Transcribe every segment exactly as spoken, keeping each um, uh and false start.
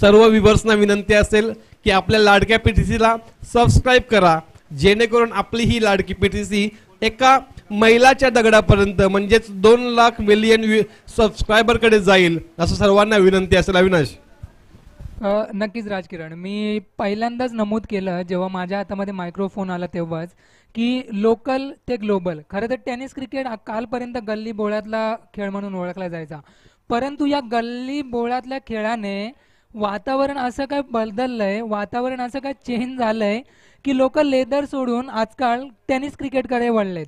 सर्व व्ह्यूअर्सना विनंती असेल की आपल्या लाडक्या पीटीसीला सबस्क्राईब करा, जेणेकरून आपली ही लाडकी पीटीसी एका मैलाच्या दगडापर्यंत म्हणजेच दोन लाख मिलियन सबस्क्रायबरकडे जाईल असं सर्वांना विनंती असेल. अविनाश. नक्कीच राजकिरण, मी पहिल्यांदाच नमूद केलं जेव्हा माझ्या हातामध्ये मायक्रोफोन आला तेव्हाच की लोकल ते ग्लोबल. खरं तर टेनिस क्रिकेट कालपर्यंत गल्ली बोळ्यातला खेळ म्हणून ओळखला जायचा, परंतु या गल्ली बोळ्यातल्या खेळाने वातावरण असं काय बदललंय, वातावरण असं काय चेंज झालंय की लोक लेदर सोडून आजकाल टेनिस क्रिकेटकडे वळलेत.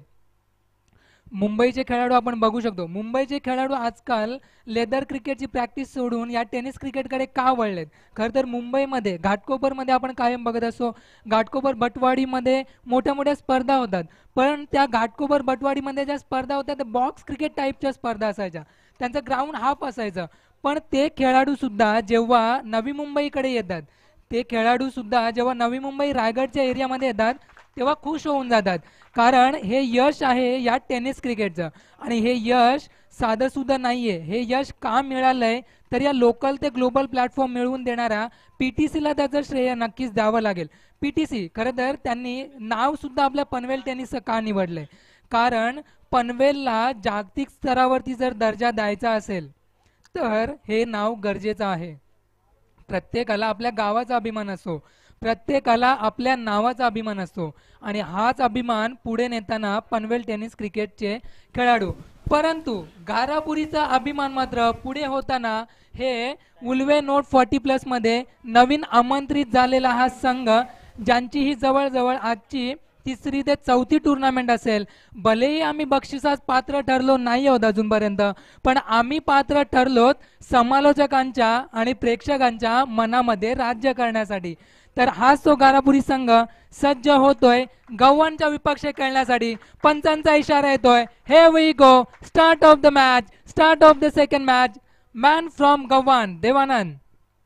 मुंबईचे खेळाडू आपण बघू शकतो, मुंबईचे खेळाडू आजकाल लेदर क्रिकेटची प्रॅक्टिस सोडून या टेनिस क्रिकेटकडे का वळलेत. खरं तर मुंबईमध्ये घाटकोपरमध्ये आपण कायम बघत असतो, घाटकोपर बटवाडीमध्ये मोठ्या मोठ्या स्पर्धा होतात, पण त्या घाटकोपर बटवाडीमध्ये ज्या स्पर्धा होत्या त्या बॉक्स क्रिकेट टाईपच्या स्पर्धा असायच्या, त्यांचं ग्राउंड हाफ असायचं. पण ते खेळाडू सुद्धा जेव्हा नवी मुंबईकडे येतात, ते खेळाडू सुद्धा जेव्हा नवी मुंबई रायगडच्या एरियामध्ये येतात तेव्हा खुश होऊन जातात, कारण हे यश आहे या टेनिस क्रिकेटचं. आणि हे यश साधं सुद्धा नाहीये. हे यश का मिळालंय तर या लोकल ते ग्लोबल प्लॅटफॉर्म मिळवून देणारा पीटीसीला त्याचं श्रेय नक्कीच द्यावं लागेल. पीटीसी खरं तर त्यांनी नाव सुद्धा आपल्या पनवेल टेनिसचं का निवडलंय, कारण पनवेलला जागतिक स्तरावरती जर दर्जा द्यायचा असेल तर हे नाव गरजेचं आहे. प्रत्येकाला आपल्या गावाचा अभिमान असतो, प्रत्येकाला आपल्या नावाचा अभिमान असतो, आणि हाच अभिमान पुढे नेताना पनवेल टेनिस क्रिकेटचे खेळाडू. परंतु गारापुरीचा अभिमान मात्र पुढे होताना हे उल्वे नोट फोर्टी प्लस मध्ये नवीन आमंत्रित झालेला हा संघ, ज्यांची ही जवळजवळ आजची तिसरी ते चौथी टुर्नामेंट असेल. भलेही आम्ही बक्षिसास पात्र ठरलो नाही आहोत अजूनपर्यंत, पण आम्ही पात्र ठरलोत समालोचकांच्या आणि प्रेक्षकांच्या मनामध्ये राज्य करण्यासाठी. तर हाच तो गारापुरी संघ सज्ज होतोय गव्हाणच्या विपक्ष खेळण्यासाठी. पंचांचा इशारा येतोय, हे we go, start of the match, start of the second match, man from Gavhan Devanand.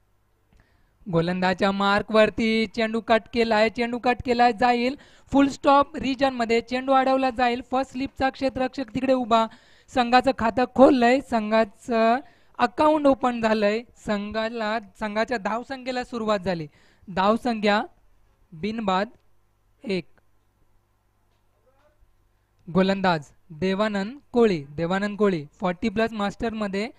गोलंदाच्या मार्क वरती चेंडू कट केलाय, चेंडू कट केलाय, जाईल फुल स्टॉप रिजन मध्ये, चेंडू अडवला जाईल. फर्स्ट स्लिपचा क्षेत्ररक्षक तिकडे उभा, संघाचं खातं खोललंय, संघाचं अकाउंट ओपन झालंय, संघाला संघाच्या धावसंख्येला सुरुवात झाली. धावसंख्या बिनबाद एक. गोलंदाज Devanand Koli, Devanand Koli forty plus master मध्ये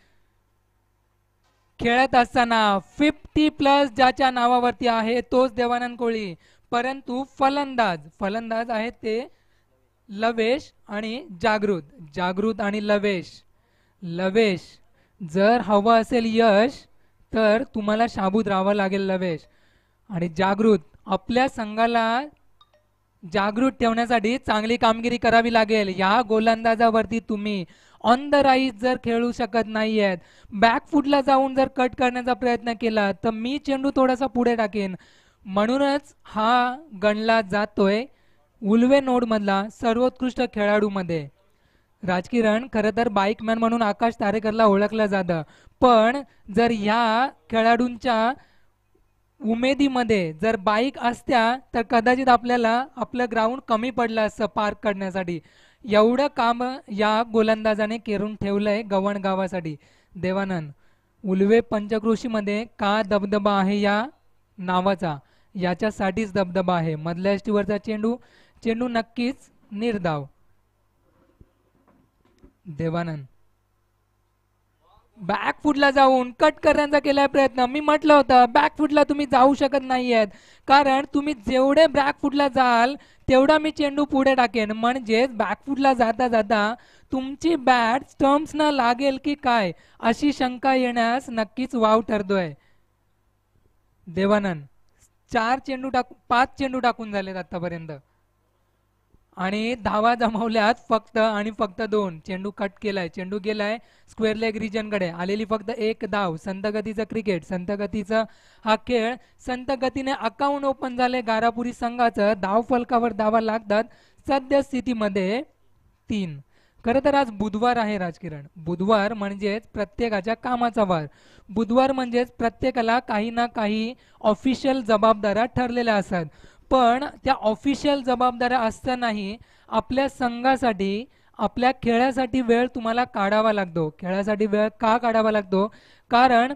खेळत असताना फिफ्टी प्लस ज्याच्या नावावरती आहे तोच देवानंद कोळी. परंतु फलंदाज फलंदाज आहेत ते लवेश आणि जागृत, जागृत आणि लवेश. लवेश जर हवं असेल यश तर तुम्हाला शाबूत राहावं लागेल लवेश. आणि जागृत, आपल्या संघाला जागृत ठेवण्यासाठी चांगली कामगिरी करावी लागेल. या गोलंदाजावरती तुम्ही ऑन द राईज जर खेळू शकत नाही आहेत, बॅकफुटला जाऊन जर कट करण्याचा प्रयत्न केला तर मी चेंडू थोडासा पुढे टाकेन. म्हणूनच हा गणला जातोय उल्वे नोड मधला सर्वोत्कृष्ट खेळाडू मध्ये. राजकिरण, खरं तर बाईकमॅन म्हणून आकाश तारेकरला ओळखलं जातं, पण जर ह्या खेळाडूंच्या उमेदीमध्ये जर बाईक असत्या तर कदाचित आपल्याला आपलं ग्राउंड कमी पडलं असतं पार्क करण्यासाठी. एवढं काम या गोलंदाजाने करून ठेवलंय गव्हाण गावासाठी. देवानंद, उल्वे पंचक्रोशीमध्ये का दबदबा आहे या नावाचा, याच्यासाठीच दबदबा आहे. मधल्या एष्टीवरचा चेंडू, चेंडू नक्कीच निर्धाव. देवानंद बॅकफुटला जाऊन कट करण्याचा केलाय प्रयत्न. मी म्हटलं होतं बॅकफुटला तुम्ही जाऊ शकत नाहीयेत, कारण तुम्ही जेवढे बॅकफुटला जाल तेवढा मी चेंडू पुढे टाकेन. म्हणजेच बॅकफुटला जाता जाता तुमची बॅट स्टम्प्स न लागेल की काय अशी शंका येण्यास नक्कीच वाव ठरतोय. देवानंद चार चेंडू टाकू पाच चेंडू टाकून झालेत आतापर्यंत आणि धावा जमवल्यात फक्त आणि फक्त दोन. चेंडू कट केलाय, चेंडू गेलाय स्क्वेअर लेग रिजन कडे, आलेली फक्त एक धाव. संत गतीचं क्रिकेट, संत गतीचा हा खेळ, संत गतीने अकाउंट ओपन झाले गारापुरी संघाचं. धाव फलकावर धावा लागतात सद्य स्थितीमध्ये तीन. खरं तर आज बुधवार आहे राजकिरण. बुधवार म्हणजेच प्रत्येकाच्या कामाचा वार. बुधवार म्हणजेच प्रत्येकाला काही ना काही ऑफिशियल जबाबदाऱ्या ठरलेल्या असतात, पण त्या ऑफिशियल जबाबदाऱ्या असतानाही आपल्या संघासाठी, आपल्या खेळासाठी वेळ तुम्हाला काढावा लागतो. खेळासाठी वेळ का काढावा लागतो? कारण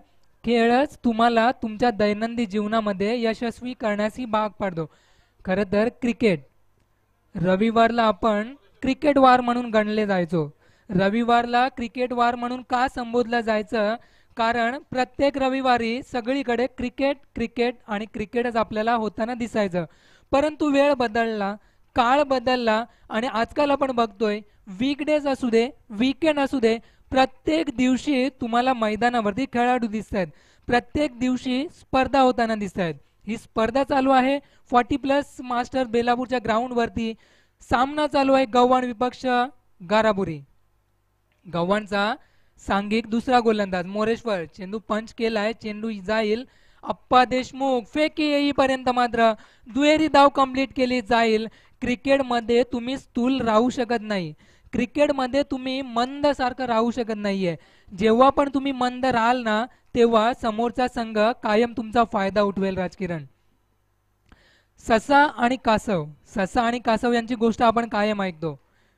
खेळच तुम्हाला तुमच्या दैनंदिन जीवनामध्ये यशस्वी करण्यास भाग पाडतो. खरं तर क्रिकेट, रविवारला आपण क्रिकेट वार म्हणून गणले जायचो. रविवारला क्रिकेट वार म्हणून का संबोधलं जायचं? कारण प्रत्येक रविवारी सगळीकडे क्रिकेट क्रिकेट आणि क्रिकेटच आपल्याला होताना दिसायचं. परंतु वेळ बदलला, काळ बदलला आणि आजकाल आपण बघतोय वीकडेज असू दे, वीकेंड असू दे, प्रत्येक दिवशी तुम्हाला मैदानावरती खेळाडू दिसत आहेत. प्रत्येक दिवशी स्पर्धा होताना दिसत आहेत. ही स्पर्धा चालू आहे फॉर्टी प्लस मास्टर बेलापूरच्या ग्राउंडवरती. सामना चालू आहे गव्हाण विपक्ष गाराबुरी. गव्हाणचा सांघिक दुसरा गोलंदाज मोरेश्वर, चेंडू पंच केलाय, चेंडू जाईल. अप्पा देशमुख फेकी येईपर्यंत मात्र दुहेरी धाव कंप्लीट केली जाईल. क्रिकेटमध्ये तुम्ही स्थूल राहू शकत नाही, क्रिकेटमध्ये तुम्ही मंद सारखं राहू शकत नाहीये. जेव्हा पण तुम्ही मंद राहाल ना, तेव्हा समोरचा संघ कायम तुमचा फायदा उठवेल. राजकिरण, ससा आणि कासव, ससा आणि कासव यांची गोष्ट आपण कायम ऐकतो.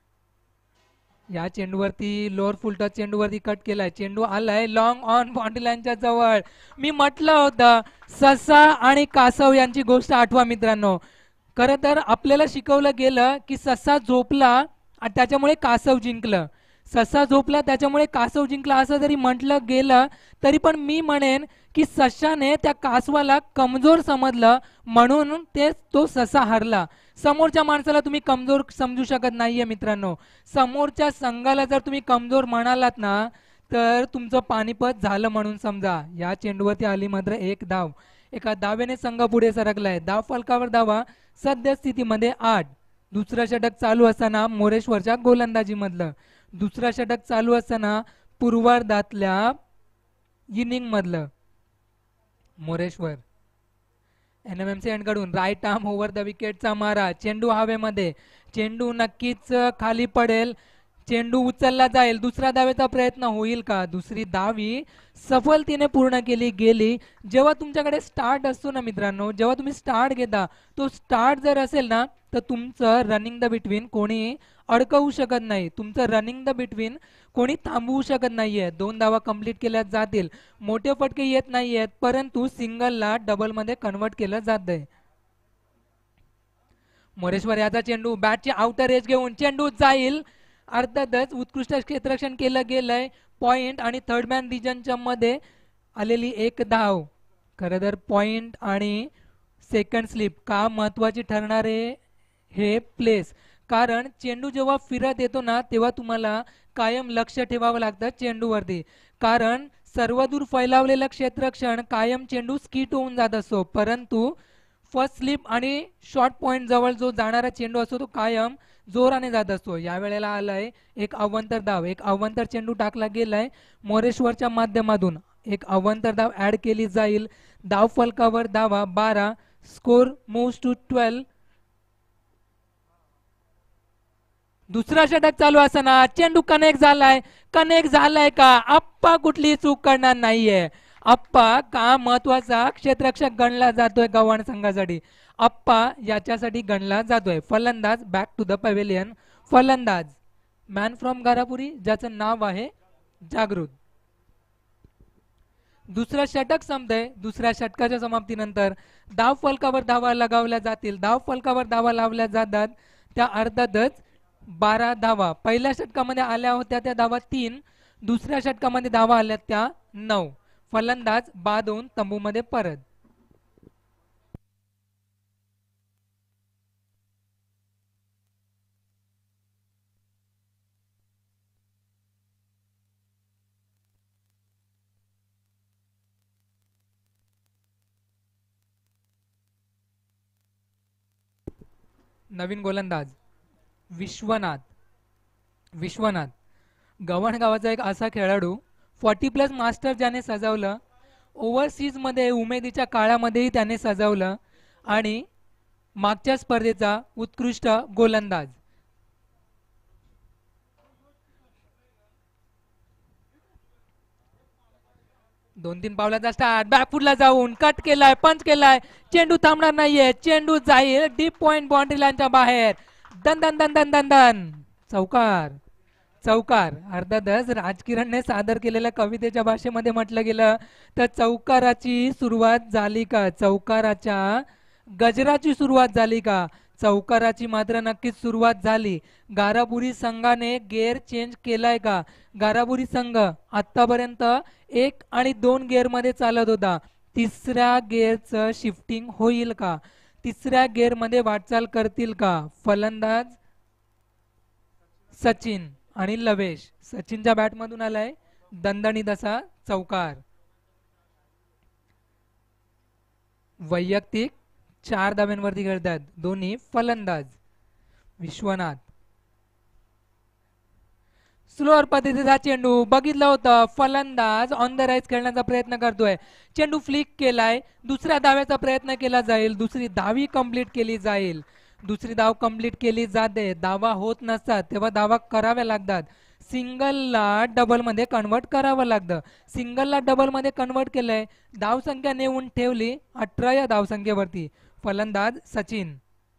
या चेंडूवरती लोअर फुलटच चेंडूवरती कट केलाय, चेंडू आलाय लॉंग ऑन बाउंड्री लाईनच्या जवळ. मी म्हटलं होतं ससा आणि कासव यांची गोष्ट आठवा मित्रांनो. खरं तर आपल्याला शिकवलं गेलं की ससा झोपला आणि त्याच्यामुळे कासव जिंकलं, ससा झोपला त्याच्यामुळे कासव जिंकला असं जरी म्हटलं गेलं तरी पण मी म्हणेन की सशाने त्या कासवाला कमजोर समजलं म्हणून ते तो ससा हरला. समोरच्या माणसाला तुम्ही कमजोर समजू शकत नाहीये मित्रांनो. समोरच्या संघाला जर तुम्ही कमजोर म्हणालात ना तर तुमचं पानिपत झालं म्हणून समजा. या चेंडूवरती आली मात्र एक धाव, एका धावेने संघ पुढे सरकलाय. धाव फलकावर धावा सद्यस्थितीमध्ये आठ. दुसरं षटक चालू असताना मोरेश्वरच्या गोलंदाजी मधलं, दुसरं षटक चालू असताना पूर्वार्धातल्या इनिंग मधलं मोरेश्वर. एनएमएमसी एंड कडून राईट आर्म ओव्हर द विकेटचा मारा, चेंडू हवेमध्ये, चेंडू नक्कीच खाली पडेल, चेंडू उचलला जाईल. दुसरा धावेचा प्रयत्न होईल का? दुसरी धावी सफलतेने पूर्ण केली गेली. जेव्हा तुमच्याकडे स्टार्ट असतो ना मित्रांनो, जेव्हा तुम्ही स्टार्ट घेता, तो स्टार्ट जर असेल ना तर तुमचं रनिंग द बिटवीन कोणी अडकवू शकत नाही, तुमचं रनिंग द बिटवीन कोणी थांबवू शकत नाहीये. दोन धावा कंप्लीट केल्या जातील. मोठे फटके येत नाहीयेत परंतु सिंगलला डबल मध्ये कन्वर्ट केलं जात आहे. मोरेश्वर याचा चेंडू बॅटची आउटर एज घेऊन चेंडू जाईल. अर्थातच उत्कृष्ट क्षेत्ररक्षण केलं गेलंय. पॉइंट आणि थर्ड मॅन रिजनच्या मध्ये आलेली एक धाव. खरं तर पॉइंट आणि सेकंड स्लिप का महत्वाची ठरणारे हे प्लेस, कारण चेंडू जेव्हा फिरत येतो ना तेव्हा तुम्हाला कायम लक्ष ठेवावं लागतं चेंडूवरती, कारण सर्वदूर फैलावलेलं क्षेत्ररक्षण कायम चेंडू स्किट होऊन जात असतो. परंतु फर्स्ट स्लिप आणि शॉर्ट पॉइंट जवळ जो जाणारा चेंडू असतो तो कायम जोराने जात असतो. या वेळेला आलाय एक अवंतर धाव, एक अवंतर चेंडू टाकला गेलाय मोरेश्वरच्या माध्यमातून. एक अवंतर धाव ऍड केली जाईल. धाव फलकावर धावा बारा. Score moves to twelve. दुसरा षटक चालू असताना चेंडू कनेक्ट झालाय, कनेक्ट झालाय का? आप्पा कुठली चूक करणार नाहीये. आप्पा का महत्वाचा क्षेत्ररक्षक गणला जातोय गव्हाण संघासाठी, आप्पा याच्यासाठी गणला जातोय. फलंदाज बॅक टू द पवेलियन. फलंदाज मॅन फ्रॉम गारापुरी ज्याचं नाव आहे जागृत. दुसरं षटक संपतंय. दुसऱ्या षटकाच्या समाप्तीनंतर धाव फलकावर धावा लगावल्या जातील. धाव फलकावर धावा लावल्या जातात त्या अर्थातच बारा धावा. पहिल्या षटकामध्ये आल्या होत्या त्या धावा तीन, दुसऱ्या षटकामध्ये धावा आल्या त्या नऊ. फलंदाज बाद होऊन तंबूमध्ये परत. नवीन गोलंदाज विश्वनाथ. विश्वनाथ गव्हाण गावाचा एक असा खेळाडू, फोर्टी प्लस मास्टर ज्याने सजवलं, ओव्हरसीज मध्ये उमेदीच्या काळामध्येही त्याने सजवलं आणि मागच्या स्पर्धेचा उत्कृष्ट गोलंदाज. दोन तीन पावलाचा स्टार्ट, बॅकफुटला जाऊन कट केलाय, पंच केलाय, चेंडू थांबणार नाहीये, चेंडू जाईल डीप पॉइंट बाउंड्री लाईनच्या बाहेर. दन दन दन दन दन दन. चौकार, चौकार. अर्थातच राजकिरणने सादर केलेल्या कवितेच्या भाषेमध्ये म्हटलं गेलं तर चौकाराची सुरुवात झाली का, चौकाराच्या गजराची सुरुवात झाली का. चौकाराची मात्र नक्कीच सुरुवात झाली. गाराबुरी संघाने गेअर चेंज केलाय का. गाराबुरी संघ आतापर्यंत एक आणि दोन गेअर मध्ये चालत होता. तिसऱ्या गेअरचं शिफ्टिंग होईल का, तिसऱ्या गेअर मध्ये वाटचाल करतील का. फलंदाज सचिन आणि लवेश. सचिनच्या बॅटमधून आलाय दणदणीत असा चौकार. वैयक्तिक चार धाब्यांवरती खेळतात दोन्ही फलंदाज. विश्वनाथ स्लोअर पद्धतीचा चेंडू बघितलं होतं. फलंदाज ऑन द राईज खेळण्याचा प्रयत्न करतोय. चेंडू फ्लिक केलाय. दुसऱ्या धाव्याचा प्रयत्न केला जाईल. दुसरी धावी कंप्लीट केली जाईल. दुसरी धाव कंप्लीट केली जाते. धावा होत नसतात तेव्हा धावा कराव्या लागतात. सिंगलला डबल मध्ये कन्वर्ट करावं लागतं. सिंगलला डबल मध्ये कन्वर्ट केलंय. धाव संख्या नेऊन ठेवली अठरा या धावसंख्येवरती. फलंदाज सचिन.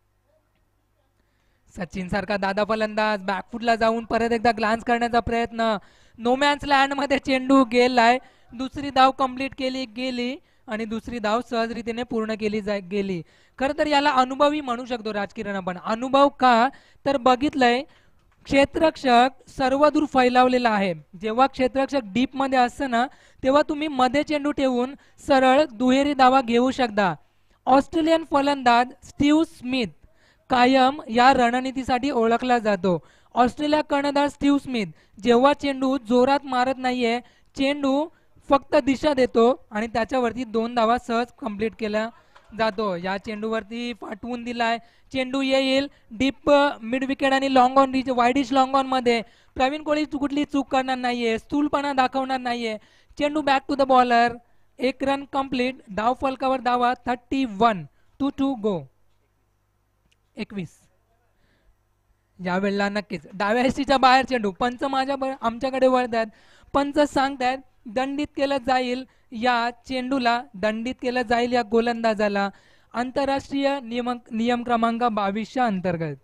सचिन सारखा दादा फलंदाज बॅकफुटला जाऊन परत एकदा ग्लान्स करण्याचा प्रयत्न. नोमॅन्स लँड मध्ये चेंडू गेलाय. दुसरी धाव कंप्लीट केली गेली आणि दुसरी धाव सहजरीतीने पूर्ण केली गेली. खर तर याला अनुभवी म्हणू शकतो राजकिरण आपण. अनुभव का तर बघितलंय क्षेत्ररक्षक सर्वदूर फैलावलेला आहे. जेव्हा क्षेत्ररक्षक डीप मध्ये असतं ना तेव्हा तुम्ही मध्ये चेंडू ठेवून सरळ दुहेरी धावा घेऊ शकता. ऑस्ट्रेलियन फलंदाज स्टीव्ह स्मिथ कायम या रणनीतीसाठी ओळखला जातो. ऑस्ट्रेलिया कर्णधार स्टीव्ह स्मिथ जेव्हा चेंडू जोरात मारत नाहीये, चेंडू फक्त दिशा देतो आणि त्याच्यावरती दोन धावा सहज कंप्लीट केल्या जातो. या चेंडूवरती पाठवून दिलाय. चेंडू येईल डीप मिड विकेट आणि long on reach wideish long on मध्ये. प्रवीण कोहली कुठली चूक करणार नाहीये, स्थूलपणा दाखवणार नाहीये. चेंडू बॅक टू द बॉलर. एक रन कंप्लीट. धाव फलकावर धावा thirty one two to go. एकवीस. यावेळेला नक्कीच डाव्या हिस्ट्रीच्या बाहेर चेंडू. पंच माझ्या आमच्याकडे वळतात. पंच सांगतात दंडित केलं जाईल या चेंडूला, दंडित केलं जाईल या गोलंदाजाला आंतरराष्ट्रीय नियम नियम क्रमांक बावीसच्या अंतर्गत.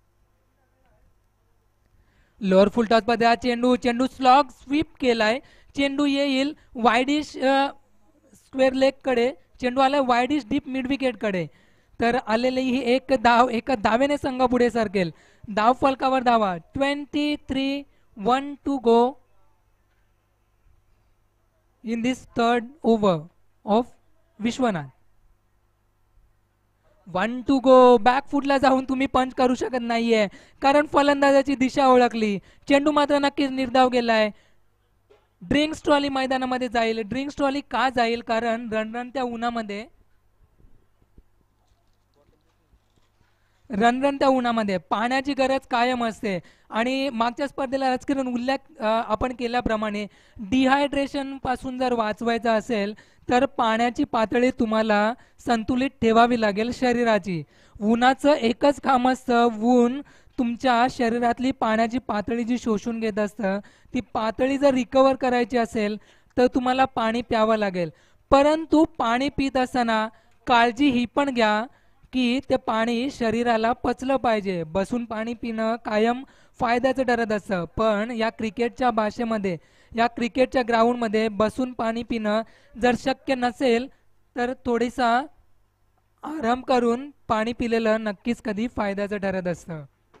लोअर फुल टॉस मध्ये हा चेंडू चेंडू स्लॉग स्वीप केलाय. चेंडू येईल वाईडिश स्क्वेअर लेग कडे. चेंडू आलाय वाईडिश डीप मिड विकेट कडे. तर आलेली ही एक धाव एका धावेने संघ पुढे सरकेल. धाव फलकावर धावा twenty three one two go in this third over of Vishwanath. One two go. Back फुटला जाऊन तुम्ही पंच करू शकत नाहीये कारण फलंदाजाची दिशा ओळखली. चेंडू मात्र नक्कीच निर्धाव गेलाय. ड्रिंक्स ट्रॉली मैदानामध्ये जाईल. ड्रिंक्स ट्रॉली का जाईल कारण रणरणत्या उन्हामध्ये रणरणत्या उन्हामध्ये पाण्याची गरज कायम असते. आणि मागच्या स्पर्धेला राजकिरण उल्लेख आपण केल्याप्रमाणे डिहायड्रेशन पासून जर वाचवायचं असेल तर पाण्याची पातळी तुम्हाला संतुलित ठेवावी लागेल शरीराची. उन्हाचं एकच काम असतं, ऊन तुमच्या शरीरातली पाण्याची पातळी जी शोषून घेत असतं ती पातळी जर रिकवर करायची असेल तर तुम्हाला पाणी प्यावं लागेल. परंतु पाणी पित असताना काळजी ही पण घ्या की ते पाणी शरीराला पचलं पाहिजे. बसून पाणी पिणं कायम फायद्याचं ठरत असतं, पण या क्रिकेटच्या भाषेमध्ये या क्रिकेटच्या ग्राउंडमध्ये बसून पाणी पिणं जर शक्य नसेल तर थोडीसा आराम करून पाणी पिलेलं नक्कीच कधी फायद्याचं ठरत असतं.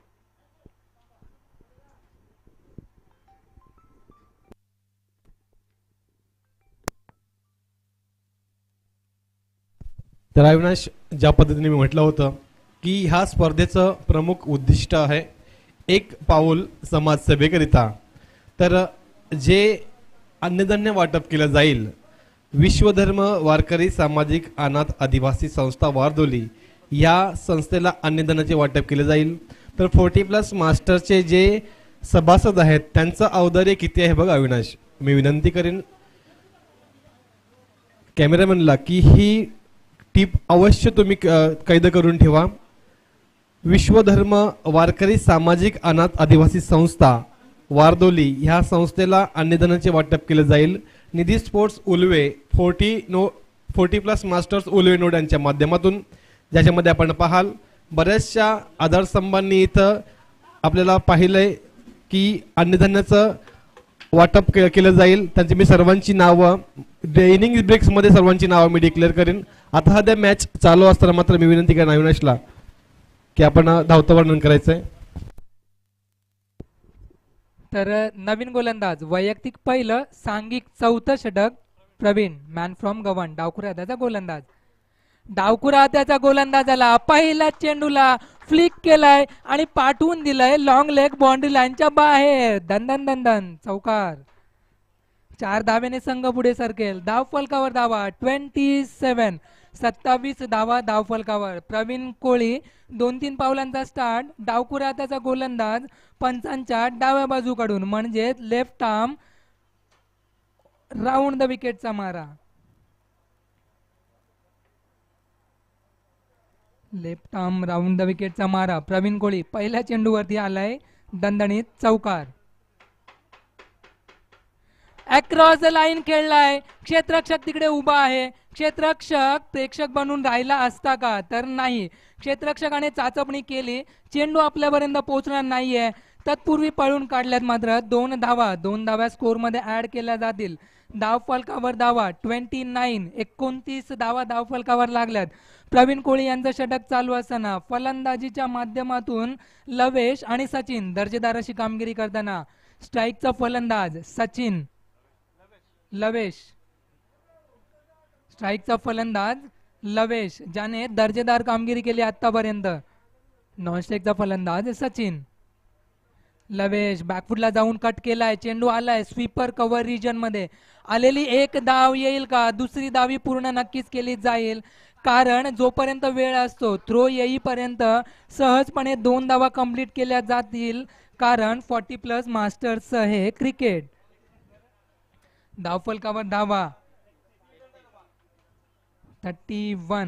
तर अविनाश, ज्या पद्धतीने मी म्हटलं होतं की ह्या स्पर्धेचं प्रमुख उद्दिष्ट आहे एक पाऊल समाजसेवेकरिता. तर जे अन्नधान्य वाटप केलं जाईल विश्वधर्म वारकरी सामाजिक अनाथ आदिवासी संस्था वारदोली या संस्थेला अन्नधान्याचे वाटप केले जाईल. तर फोर्टी प्लस मास्टरचे जे सभासद आहेत त्यांचं औदार्य किती आहे बघा अविनाश. मी विनंती करेन कॅमेरामॅनला की ही टीप अवश्य तुम्ही कैद करून ठेवा. विश्वधर्म वारकरी सामाजिक अनाथ आदिवासी संस्था वारदोली ह्या संस्थेला अन्नधान्याचे वाटप केले जाईल. Nidhi sports Ulwe forty no forty plus masters Ulwe node यांच्या माध्यमातून, ज्याच्यामध्ये आपण पाहाल बऱ्याचशा आधारस्तंभांनी इथं आपल्याला पाहिलंय की अन्नधान्याचं वाटप के केलं जाईल. त्यांची मी सर्वांची नावं इनिंग ब्रेक्समध्ये सर्वांची नावं मी डिक्लेअर करेन. आता सध्या मॅच चालू असताना मात्र मी विनंती करेन अविनाशला की आपण धावतं वर्णन करायचं आहे. तर नवीन गोलंदाज वैयक्तिक पहिलं, सांघिक चौथं षटक प्रवीण मॅन फ्रॉम गव्हाण. डावखुरा हाताचा गोलंदाज, डावखुरा हाताचा गोलंदाजाला पहिल्या चेंडूला फ्लिक केलाय आणि पाठवून दिलंय लॉंग लेग बाउंड्री लाईनच्या बाहेर. दंदन दंदन चौकार. चार धावेने संघ पुढे सरकेल. धाव फलकावर धावा ट्वेंटी सेवन, सत्तावीस धावा धाव फलकावर. प्रवीण कोळी दोन तीन पावलांचा स्टार्ट. डावखुरा हाताचा गोलंदाज पंचांच्या डाव्या बाजूकडून म्हणजे लेफ्ट आर्म राऊंड द विकेटचा मारा. लेफ्ट आर्म राऊंड द विकेटचा मारा. प्रवीण कोळी पहिल्या चेंडूवरती आलाय. दणदणीत चौकार. अक्रॉस द लाईन खेळलाय. क्षेत्ररक्षक तिकडे उभा आहे. क्षेत्ररक्षक प्रेक्षक बनून राहिला असता का, तर नाही. क्षेत्ररक्षकाने चाचपणी केली. चेंडू आपल्यापर्यंत पोहोचणार नाहीये. तत्पूर्वी पळून काढल्यात मात्र दोन धावा. दोन धाव्या स्कोर मध्ये ऍड केल्या जातील. धाव फलकावर धावा ट्वेंटी नाईन, एकोणतीस धावा धाव फलकावर लागल्यात. प्रवीण कोळी यांचं षटक चालू असताना फलंदाजीच्या माध्यमातून लवेश आणि सचिन दर्जेदार अशी कामगिरी करताना. स्ट्राईकचा फलंदाज सचिन, लवेश. स्ट्राईकचा फलंदाज लवेश ज्याने दर्जेदार कामगिरी केली आतापर्यंत. नॉन स्ट्राईकचा फलंदाज सचिन. लवेश बॅकफुटला जाऊन कट केलाय. चेंडू आलाय स्वीपर कव्हर रिजन मध्ये. आलेली एक धाव येईल का, दुसरी धावी पूर्ण नक्कीच केली जाईल. कारण जोपर्यंत वेळ असतो थ्रो येईपर्यंत सहजपणे दोन धावा कंप्लीट केल्या जातील. कारण फोर्टी प्लस मास्टर्स हे क्रिकेट. धाव फलकावर धावा थर्टी वन.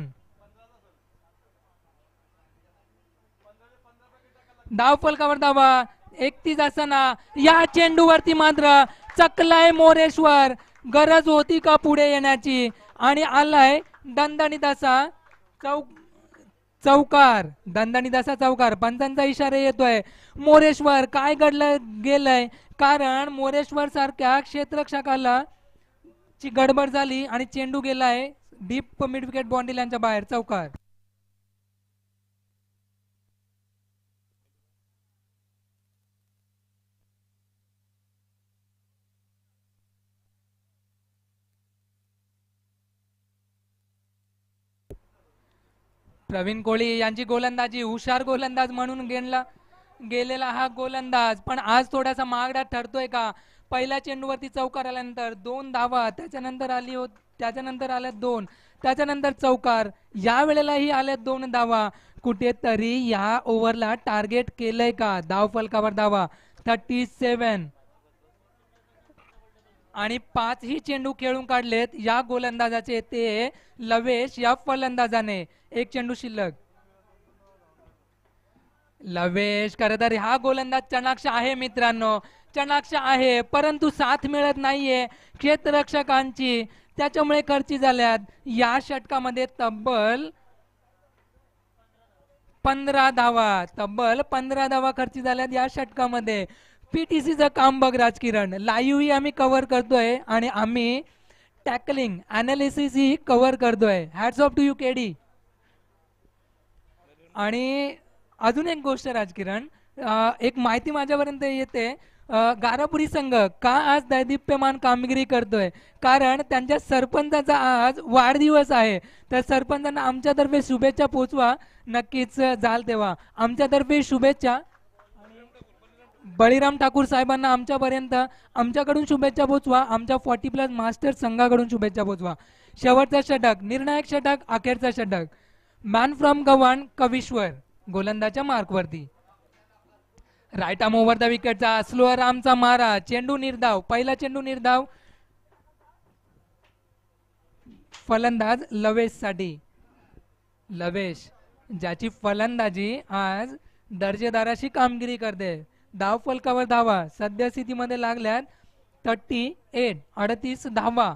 धाव फलकावर धावा एकतीस असताना या चेंडूवरती मात्र चकलाय मोरेश्वर. गरज होती का पुढे येण्याची आणि आलाय दणदणीत असा चौक चौकार. दणदणीत असा चौकार. पंचांचा इशारा येतोय. मोरेश्वर काय घडलं गेलंय, कारण मोरेश्वर सारख्या क्षेत्ररक्षकाला ची गडबड झाली आणि चेंडू गेलाय डीप मिड विकेट बाउंड्री लाईनच्या बाहेर. चौकार. प्रवीण कोळी यांची गोलंदाजी हुशार गोलंदाज म्हणून गेला गेलेला हा गोलंदाज पण आज थोडासा महागडा ठरतोय का. पहिल्या चेंडूवरती चौकार आल्यानंतर दोन धावा, त्याच्यानंतर आली होत त्याच्यानंतर आल्यात दोन, त्याच्यानंतर चौकार. या वेळेलाही आल्यात दोन धावा. कुठेतरी या ओव्हरला टार्गेट केलंय का. धाव फलकावर धावा थर्टी सेवन आणि पाच ही चेंडू खेळून काढलेत या गोलंदाजाचे ते लवेश या फलंदाजाने. एक चेंडू शिल्लक. लवेश खरं तर हा गोलंदाज चणाक्ष आहे मित्रांनो, चणाक्ष आहे, परंतु साथ मिळत नाहीये क्षेत्ररक्षकांची, त्याच्यामुळे खर्ची झाल्यात. या षटकामध्ये तब्बल पंधरा धावा तब्बल पंधरा धावा खर्ची झाल्यात या षटकामध्ये. पीटीसीचं काम बघ राजकिरण, लाईव्ह ही आम्ही कव्हर करतोय आणि आम्ही टॅकलिंग अनालिसिस ही कव्हर करतोय. Hats off to you KD. आणि अजून एक गोष्ट राजकिरण, एक माहिती माझ्यापर्यंत येते. गारापुरी संघ का आज दैदिप्यमान कामगिरी करतोय, कारण त्यांच्या सरपंचाचा आज वाढदिवस आहे. तर सरपंचांना आमच्यातर्फे शुभेच्छा पोचवा. नक्कीच जाल तेव्हा आमच्यातर्फे शुभेच्छा. बळीराम ठाकूर साहेबांना आमच्यापर्यंत आमच्याकडून शुभेच्छा पोचवा. आमच्या फोर्टी प्लस मास्टर संघाकडून शुभेच्छा पोचवा. शेवटचा षटक, निर्णायक षटक, अखेरचा षटक. मॅन फ्रॉम गव्हाण कविश्वर गोलंदाच्या मार्कवरती. राईट आर्म ओव्हर द विकेटचा स्लोअर आर्मचा मारा. चेंडू निर्धाव, पहिला चेंडू निर्धाव. फलंदाज लवेश साठी. लवेश ज्याची फलंदाजी आज दर्जेदाराशी कामगिरी करते. धाव फलकावर धावा सध्या स्थितीमध्ये लागल्यात थर्टी एट, अडतीस धावा.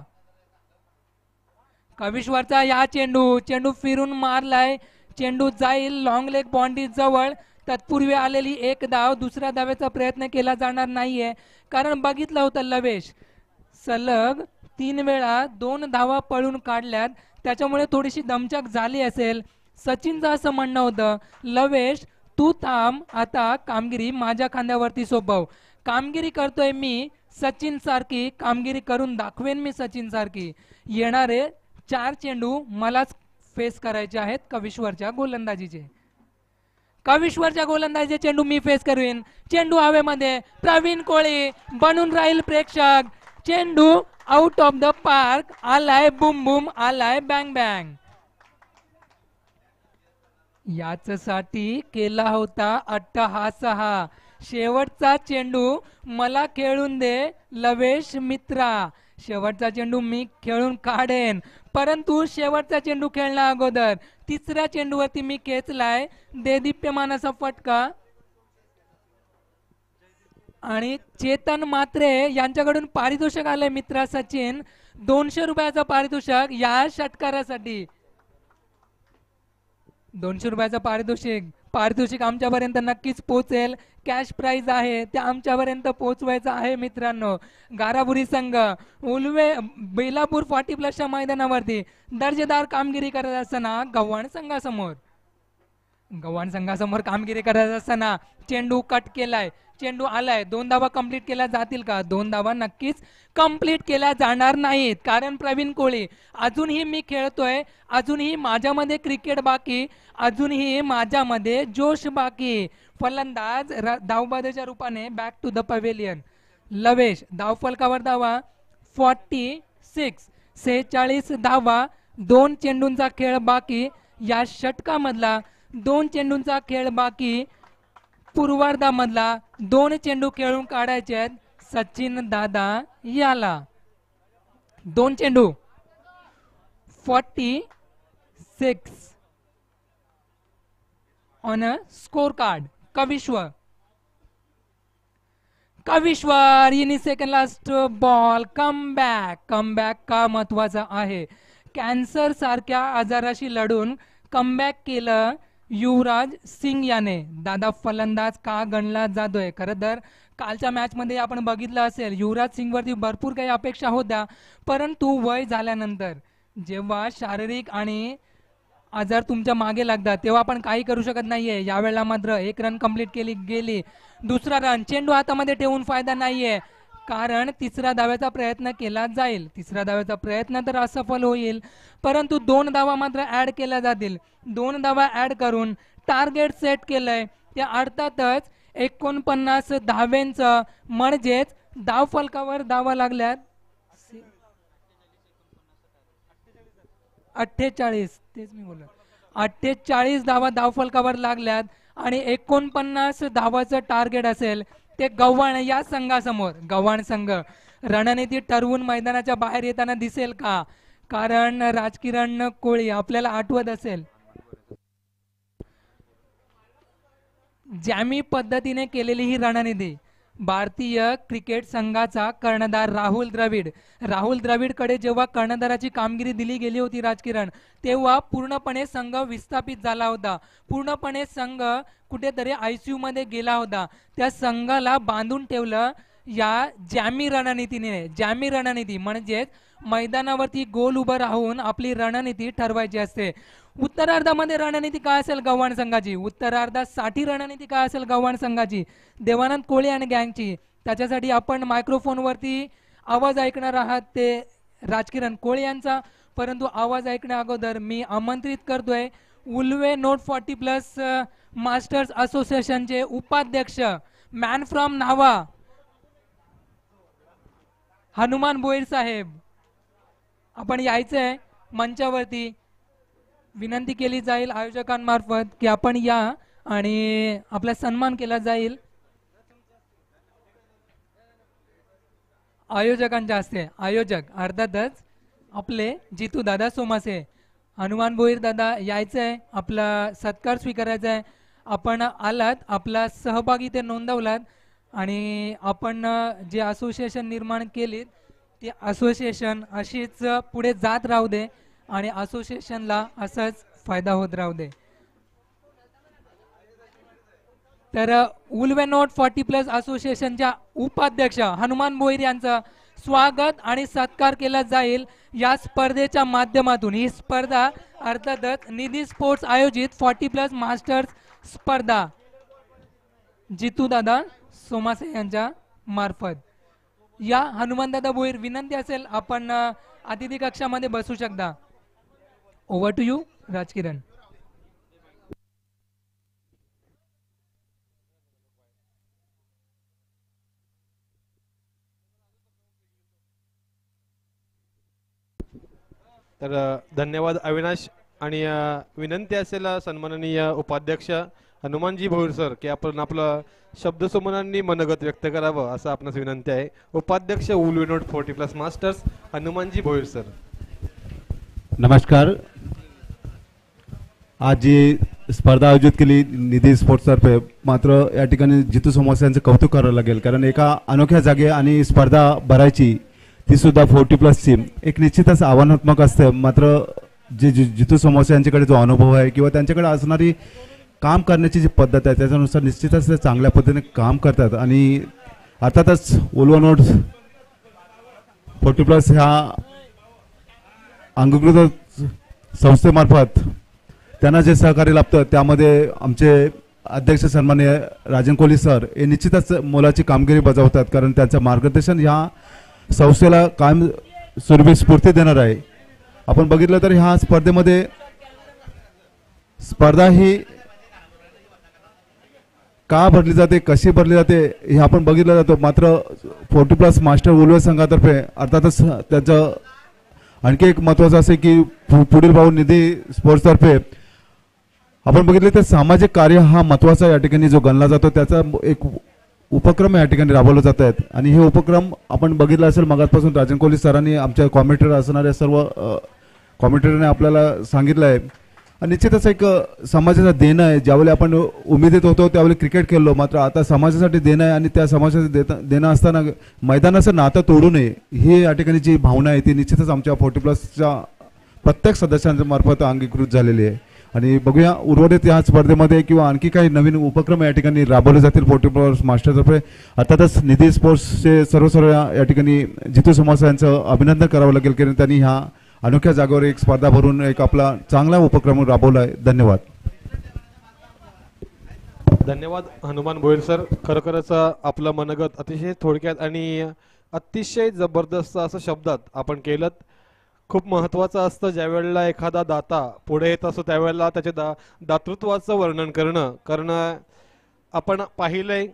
कविश्वरचा या चेंडू चेंडू फिरून मारलाय. चेंडू जाईल लॉंग लेग बाउंड्री जवळ. तत्पूर्वी आलेली एक धाव दुसऱ्या धावेचा प्रयत्न केला जाणार नाहीये, कारण बघितलं होतं लवेश सलग तीन वेळा दोन धावा पळून काढल्यात, त्याच्यामुळे थोडीशी दमछाक झाली असेल. सचिनचं असं म्हणणं होतं, लवेश तू थांब, आता कामगिरी माझ्या खांद्यावरती सोपव. कामगिरी करतोय मी सचिन सारखी, कामगिरी करून दाखवेन मी सचिन सारखी. येणारे चार चेंडू मलाच फेस करायचे आहेत कविश्वरच्या गोलंदाजीचे. कविश्वरच्या गोलंदाजीचे चेंडू मी फेस करेन. चेंडू हवेमध्ये, प्रवीण कोळी बनून राहील प्रेक्षक. चेंडू आउट ऑफ द पार्क, आलाय बुम बुम, आलाय बँग बँग. याच्यासाठी केला होता अट्टहास हा. शेवटचा चेंडू मला खेळून दे लवेश मित्रा, शेवटचा चेंडू मी खेळून काढेन, परंतु शेवटचा चेंडू खेळण्या अगोदर तिसऱ्या चेंडूवरती मी खेचलाय देदीप्यमान असा फटका. आणि चेतन मात्रे यांच्याकडून पारितोषिक आलंय मित्रा सचिन, दोनशे रुपयाचं पारितोषिक या षटकारासाठी. दोनशे रुपयाचं पारितोषिक पारितोषिक आमच्यापर्यंत नक्कीच पोहोचेल. कॅश प्राइज आहे ते आमच्यापर्यंत पोहोचवायचं आहे मित्रांनो. गाराबुरी संघ उलवे बेलापूर फॉर्टी प्लसच्या मैदानावरती दर्जेदार कामगिरी करत असताना गव्हाण संघासमोर गव्हाण संघासमोर कामगिरी करत असताना चेंडू कट केलाय, चेंडू आलाय. दोन धावा कंप्लीट केल्या जातील का? दोन धावा नक्कीच कंप्लीट केल्या जाणार नाहीत, कारण प्रवीण कोळी अजूनही मी खेळतोय, अजूनही माझ्यामध्ये क्रिकेट बाकी, अजूनही माझ्यामध्ये जोश बाकी. फलंदाज धावबादाच्या रूपाने back to the pavilion. Lavesh धावफलकावर धावा फॉर्टी सिक्स, सेहेचाळीस धावा. दोन चेंडूंचा खेळ बाकी या षटकामधला, दोन चेंडूंचा खेळ बाकी पूर्वार्धामधला. दोन चेंडू खेळून काढायचे आहेत सचिन दादा याला. दोन चेंडू forty six on a scorecard. Kavishwar Kavishwar in second last ball. Come back. Come back का महत्वाचा आहे? कॅन्सर सारख्या आजाराशी लढून कमबॅक केलं युवराज सिंग याने. दादा फलंदाज का गणला जातोय? खरं तर कालच्या मॅच मध्ये आपण बघितलं असेल युवराज सिंग वरती भरपूर काही अपेक्षा होत्या, परंतु वय झाल्यानंतर जेव्हा शारीरिक आणि आजार तुमच्या मागे लागतात तेव्हा आपण काही करू शकत नाहीये. यावेळेला मात्र एक रन कंप्लीट केली गेली. दुसरा रन चेंडू हातामध्ये ठेवून फायदा नाहीये, कारण तिसऱ्या धाव्याचा प्रयत्न केला जाईल. तिसऱ्या धाव्याचा प्रयत्न तर असफल होईल, परंतु दोन धावा मात्र ऍड केल्या जातील. दोन धावा ऍड करून टार्गेट सेट केलंय ते अर्थातच एकोणपन्नास धाव्यांचं, म्हणजेच धाव फलकावर धावा लागल्यात अठ्ठेचाळीस. तेच मी बोललो, अठ्ठेचाळीस धावा धावफलकावर लागल्यात आणि एकोणपन्नास धावाचं टार्गेट असेल ते गव्हाण या संघासमोर. गव्हाण संघ रणनीती ठरवून मैदानाच्या बाहेर येताना दिसेल का? कारण राजकिरण कोळी आपल्याला आठवत असेल जॅमी पद्धतीने केलेली ही रणनीती. भारतीय क्रिकेट संघाचा कर्णधार राहुल द्रविड राहुल द्रविड कडे जेव्हा कर्णधाराची कामगिरी दिली गेली होती राजकिरण, तेव्हा पूर्णपणे संघ विस्थापित झाला होता. पूर्णपणे संघ कुठेतरी आयसीयू मध्ये गेला होता. त्या संघाला बांधून ठेवलं या जॅमी रणनीतीने. जॅमी रणनीती म्हणजेच मैदानावरती गोल उभं राहून आपली रणनीती ठरवायची असते. उत्तरार्धामध्ये रणनीती काय असेल गव्हाण संघाची? उत्तरार्धात साठी रणनीती काय असेल गव्हाण संघाची? देवानंद कोळी आणि गँगची. त्याच्यासाठी आपण मायक्रोफोनवरती आवाज ऐकणार आहात ते राजकिरण कोळी यांचा, परंतु आवाज ऐकण्या अगोदर मी आमंत्रित करतोय Ulwe node forty plus masters असोसिएशनचे उपाध्यक्ष मॅन फ्रॉम नावा हनुमान बोईर साहेब, आपण यायचंय मंचावरती. विनंती केली जाईल आयोजकांमार्फत की आपण या आणि आपला सन्मान केला जाईल आयोजकांच्या हस्ते. आयोजक अर्थातच आपले जितू दादा सोमासे. हनुमान बोईर दादा यायचंय, आपला सत्कार स्वीकारायचा आहे. आपण आलात, आपला सहभाग इथे नोंदवलात आणि आपण जे असोसिएशन निर्माण केलीत ती असोसिएशन अशीच पुढे जात राहू दे आणि असोसिएशनला असाच फायदा होत राहू दे. तर उल्वेनोट फोर्टी प्लस असोसिएशनच्या उपाध्यक्ष हनुमान भोईर यांचं स्वागत आणि सत्कार केला जाईल या स्पर्धेच्या माध्यमातून। ही स्पर्धा अर्थातच निधी स्पोर्ट्स आयोजित फोर्टी प्लस मास्टर्स स्पर्धा जितू दादा सोमासे यांच्या मार्फत। या हनुमानदादा भोईर विनंती असेल आपण अतिथी कक्षामध्ये बसू शकता। Over to you Rajkiran. तर धन्यवाद अविनाश आणि विनंती असेल सन्माननीय उपाध्यक्ष हनुमानजी भोईर सर की आपण आपलं शब्दसुमनांनी मनोगत व्यक्त करावं असं आपणास विनंती आहे। उपाध्यक्ष उल्वेनोट forty plus masters Hanumanji Bhoir sir. नमस्कार। आज जी स्पर्धा आयोजित केली निधी स्पोर्ट्स तर्फे, मात्र या ठिकाणी जितू सोमासे यांचं कौतुक करावं लागेल, कारण एका अनोख्या जागे आणि स्पर्धा भरायची ती सुद्धा फोर्टी प्लसची एक निश्चितच आव्हानात्मक असते। मात्र जे जितू सोमासे यांच्याकडे जो अनुभव आहे किंवा त्यांच्याकडे असणारी काम करण्याची जी पद्धत आहे त्याच्यानुसार निश्चितच ते चांगल्या पद्धतीने काम करतात। आणि अर्थातच उल्वेनोट फोर्टी प्लस ह्या अंगीकृत संस्थेमार्फत त्यांना जे सहकार्य लाभतं त्यामध्ये आमचे अध्यक्ष सन्माननीय राजन कोहली सर हे निश्चितच मोलाची कामगिरी बजावतात, कारण त्यांचं मार्गदर्शन ह्या संस्थेला कायम स्वरूपी स्फूर्ती देणार आहे। आपण बघितलं तर ह्या स्पर्धेमध्ये स्पर्धा ही का भरली जाते, कशी भरली जाते हे आपण बघितलं जातो। मात्र फोर्टी प्लस मास्टर उल्वे संघातर्फे अर्थातच त्याचं आणखी एक महत्त्वाचं असे की पुढील भाऊ निधी स्पोर्ट्सतर्फे आपण बघितले तर सामाजिक कार्य हा महत्त्वाचा या ठिकाणी जो गणला जातो त्याचा एक उपक्रम या ठिकाणी राबवले जात आहेत। आणि हे उपक्रम आपण बघितलं असेल मगापासून राजन कोहली सरांनी आमच्या कॉमेंटेटर असणाऱ्या सर्व कॉमेंटेटरने आपल्याला सांगितलं आहे। निश्चितच एक समाजाचा देणं आहे। ज्यावेळी आपण उमेदीत होतो त्यावेळी क्रिकेट खेळलो, मात्र आता समाजासाठी देणं आहे आणि त्या समाजासाठी देणं असताना मैदानाचं नातं तोडू नये ही या ठिकाणी जी भावना आहे ती निश्चितच आमच्या फोर्टी प्लसच्या प्रत्येक सदस्यांच्या मार्फत अंगीकृत झालेली आहे। आणि बघूया उर्वरित या स्पर्धेमध्ये किंवा आणखी काही नवीन उपक्रम या ठिकाणी राबवले जातील फोर्टी प्लस मास्टरतर्फे। अर्थातच निधी स्पोर्ट्सचे सर्व सर्व या ठिकाणी जितू सोमासे यांचं अभिनंदन करावं लागेल, कारण त्यांनी ह्या अनोख्या जागेवर एक स्पर्धा भरून एक आपला चांगला उपक्रम राबवला आहे। धन्यवाद। धन्यवाद हनुमान भोईर सर। खरोखरच आपलं मनोगत अतिशय थोडक्यात आणि अतिशय जबरदस्त असं शब्दात आपण केलं। खूप महत्त्वाचं असतं ज्यावेळेला एखादा दाता पुढे येत असतो त्यावेळेला त्याच्या दा दातृत्वाचं वर्णन करणं करणं आपण पाहिलंय।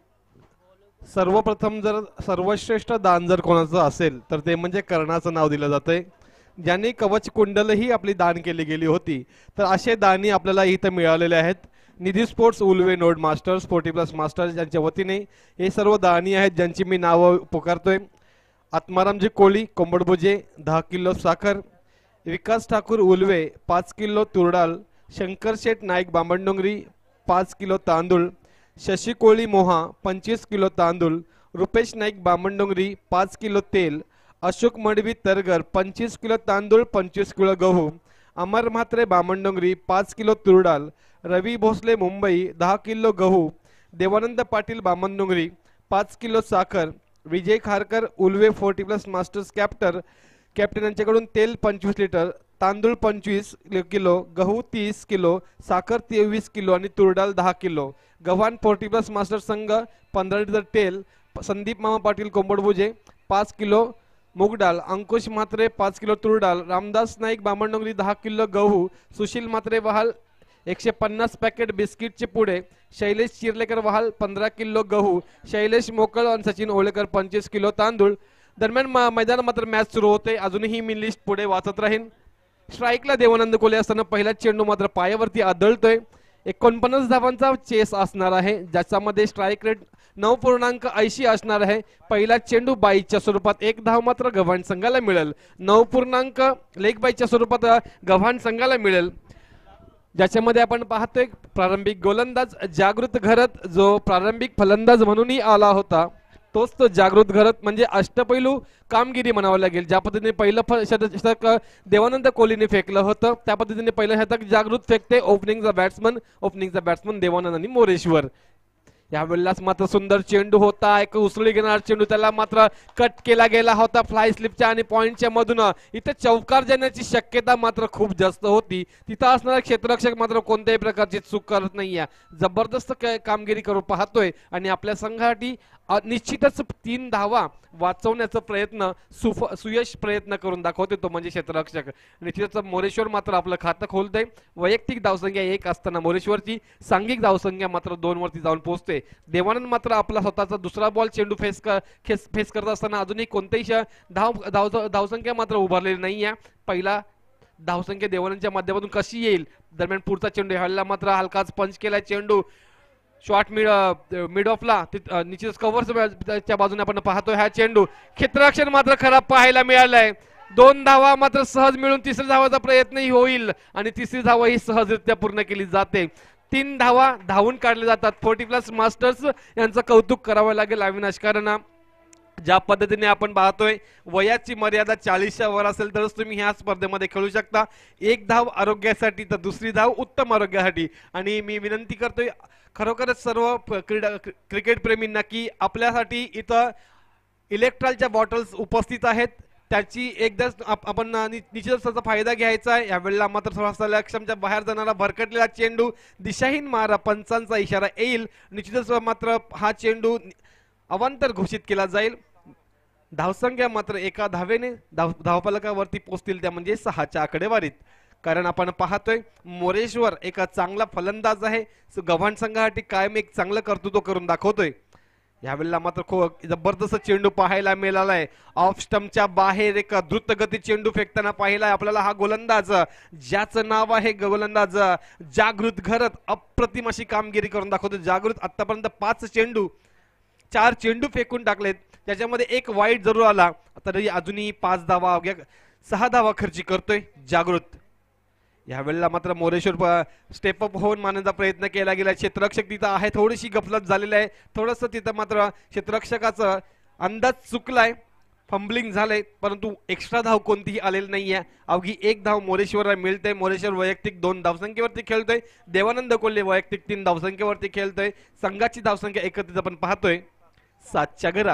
सर्वप्रथम जर सर्वश्रेष्ठ दान जर कोणाचं असेल तर ते म्हणजे कर्णाचं नाव दिलं जातंय, ज्यांनी कवच कुंडलही आपली दान केली गेली होती। तर असे दानी आपल्याला इथं मिळालेले आहेत। निधी स्पोर्ट्स उल्वेनोट मास्टर्स फोर्टी प्लस मास्टर्स यांच्या वतीने हे सर्व दानी आहेत ज्यांची मी नावं पुकारतोय। आत्मारामजी कोळी कोंबडभुजे दहा किलो साखर, विकास ठाकूर उल्वे पाच किलो तुरडाल, शंकर शेठ नाईक बामणडोंगरी पाच किलो तांदूळ, शशी कोळी मोहा पंचवीस किलो तांदूळ, रुपेश नाईक बामणडोंगरी पाच किलो तेल, अशोक मडवी तरगर पंचवीस किलो तांदूळ पंचवीस किलो गहू, अमर म्हात्रे बामणडोंगरी पाच किलो तुरडाल, रवी भोसले मुंबई दहा किलो गहू, देवानंद पाटील बामणडोंगरी पाच किलो साखर, Vijay Kharkar Ulwe forty plus masters कॅप्टर कॅप्टन यांच्याकडून तेल पंचवीस लिटर, तांदूळ पंचवीस किलो, गहू तीस किलो, साखर तेवीस किलो आणि तुरडाल दहा kilo. Gavhan forty plus master संघ पंधरा लिटर तेल, संदीप मामा पाटील कोंबडभुजे पाच किलो मूग डाळ, अंकुश म्हात्रे पाच किलो तुरडाल, रामदास नाईक बामणडोंगरी दहा किलो गहू, सुशील म्हात्रे वहाल एकशे पन्नास पॅकेट बिस्किटचे पुढे, शैलेश चिर्लेकर वहाल पंधरा किलो गहू, शैलेश मोकळ आणि सचिन ओळेकर पंचवीस किलो तांदूळ। दरम्यान मैदान मात्र मॅच सुरू होते। अजूनही मी लिस्ट पुढे वाचत राहीन। स्ट्राईकला देवानंद कोले असताना पहिला चेंडू मात्र पायावरती आदळतोय। एकोणपन्नास धावांचा चेस असणार आहे ज्याच्यामध्ये स्ट्राईक रेट नऊ पूर्णांक ऐंशी असणार आहे। पहिला चेंडू बाईच्या स्वरूपात एक धाव मात्र गव्हाण संघाला मिळेल। नऊ पूर्णांक लेग बाईच्या स्वरूपात गव्हाण संघाला मिळेल, ज्याच्यामध्ये आपण पाहतोय प्रारंभिक गोलंदाज जागृत घरत जो प्रारंभिक फलंदाज म्हणूनही आला होता तोच तो जागृत घरत म्हणजे अष्टपैलू कामगिरी म्हणावं लागेल। ज्या पद्धतीने पहिलं शतक देवानंद कोहलीने फेकलं होतं त्या पद्धतीने पहिलं शतक जागृत फेकते। ओपनिंगचा बॅट्समन ओपनिंगचा बॅट्समन देवानंद आणि मोरेश्वर यावेळेलाच मात्र सुंदर चेंडू होता, एक उसळी घेणार चेंडू, त्याला मात्र कट केला गेला होता फ्लाय स्लिपच्या आणि पॉइंटच्या मधून. इथे चौकार जाण्याची शक्यता मात्र खूप जास्त होती. तिथं असणारा क्षेत्ररक्षक मात्र कोणत्याही प्रकारची चूक करत नाहीये, जबरदस्त कामगिरी करून पाहतोय आणि आपल्या संघासाठी निश्चितच तीन धावा वाचवण्याचा प्रयत्न सुफ सुयश प्रयत्न करून दाखवते तो म्हणजे क्षेत्ररक्षक. निश्चितच मोरेश्वर मात्र आपलं खातं खोलतंय. वैयक्तिक धावसंख्या एक असताना मोरेश्वरची सांघिक धावसंख्या मात्र दोन वरती जाऊन पोहोचते. देवानंद मात्र आपला स्वतःचा दुसरा बॉल चेंडू फेस फेस करत असताना अजूनही कोणतेही धाव धाव धावसंख्या मात्र उभारलेली नाहीये. पहिला धावसंख्या देवानंदच्या माध्यमातून कशी येईल, दरम्यान पुढचा चेंडू ह्याला मात्र हलकाच पंच केलाय चेंडू शॉर्ट मिड मिड ऑफला निश्चितच कव्हरच्या बाजूने आपण पाहतोय हा चेंडू. क्षेत्ररक्षण मात्र खराब पाहायला मिळालाय. दोन धावा मात्र सहज मिळून तिसऱ्या धावाचा प्रयत्नही होईल आणि तिसरी धावा ही सहजरित्या पूर्ण केली जाते. तीन धावा धावून काढले जातात. फोर्टी प्लस मास्टर्स यांचं कौतुक करावं लागेल अविनाश, कारण ज्या पद्धतीने आपण पाहतोय वयाची मर्यादा चाळीसच्या वर असेल तरच तुम्ही ह्या स्पर्धेमध्ये खेळू शकता. एक धाव आरोग्यासाठी तर दुसरी धाव उत्तम आरोग्यासाठी. आणि मी विनंती करतोय खरोखरच सर्व क्रीडा क्रिकेट प्रेमींना की आपल्यासाठी इथं इलेक्ट्रॉलच्या बॉटल्स उपस्थित आहेत, त्याची एकदा आपण निश्चितच त्याचा फायदा घ्यायचा आहे. यावेळेला मात्र थोडासा लक्ष्यच्या बाहेर जाणारा भरकटलेला चेंडू, दिशाहीन मारा, पंचांचा इशारा येईल. निश्चितच मात्र हा चेंडू अवांतर घोषित केला जाईल. धावसंख्या मात्र एका धावेने धाव धावफलकावरती पोहोचतील, त्या म्हणजे सहाच्या आकडेवारीत. कारण आपण पाहतोय मोरेश्वर एक चांगला फलंदाज आहे, गव्हाण संघासाठी कायम एक चांगलं कर्तृत्व करून दाखवतोय. यावेळेला मात्र खूप जबरदस्त चेंडू पाहायला मिळालाय. ऑफ स्टंपच्या बाहेर एक द्रुतगती चेंडू फेकताना पाहिलाय आपल्याला हा गोलंदाज, ज्याचं नाव आहे गोलंदाज जागृत घरत. अप्रतिम अशी कामगिरी करून दाखवतो जागृत. आतापर्यंत पाच चेंडू चार चेंडू फेकून टाकलेत, त्याच्यामध्ये एक वाईट जरूर आला, तरी अजूनही पाच धावा अवघ्या सहा धावा खर्ची करतोय जागृत. यावेळेला मात्र मोरेश्वर स्टेप अप होऊन मारण्याचा प्रयत्न केला गेला. क्षेत्ररक्षक तिथं आहे, थोडीशी गफलत झालेली आहे, थोडस तिथं मात्र क्षेत्ररक्षकाचा अंदाज चुकलाय, फंबलिंग झालंय, परंतु एक्स्ट्रा धाव कोणतीही आलेली नाहीये. अवघी एक धाव मोरेश्वरला मिळते. मोरेश्वर वैयक्तिक दोन धावसंख्येवरती खेळतोय, देवानंद कोल्हे वैयक्तिक तीन धावसंख्येवरती खेळतोय. संघाची धावसंख्या एकत्रित आपण पाहतोय सातच्या घरात.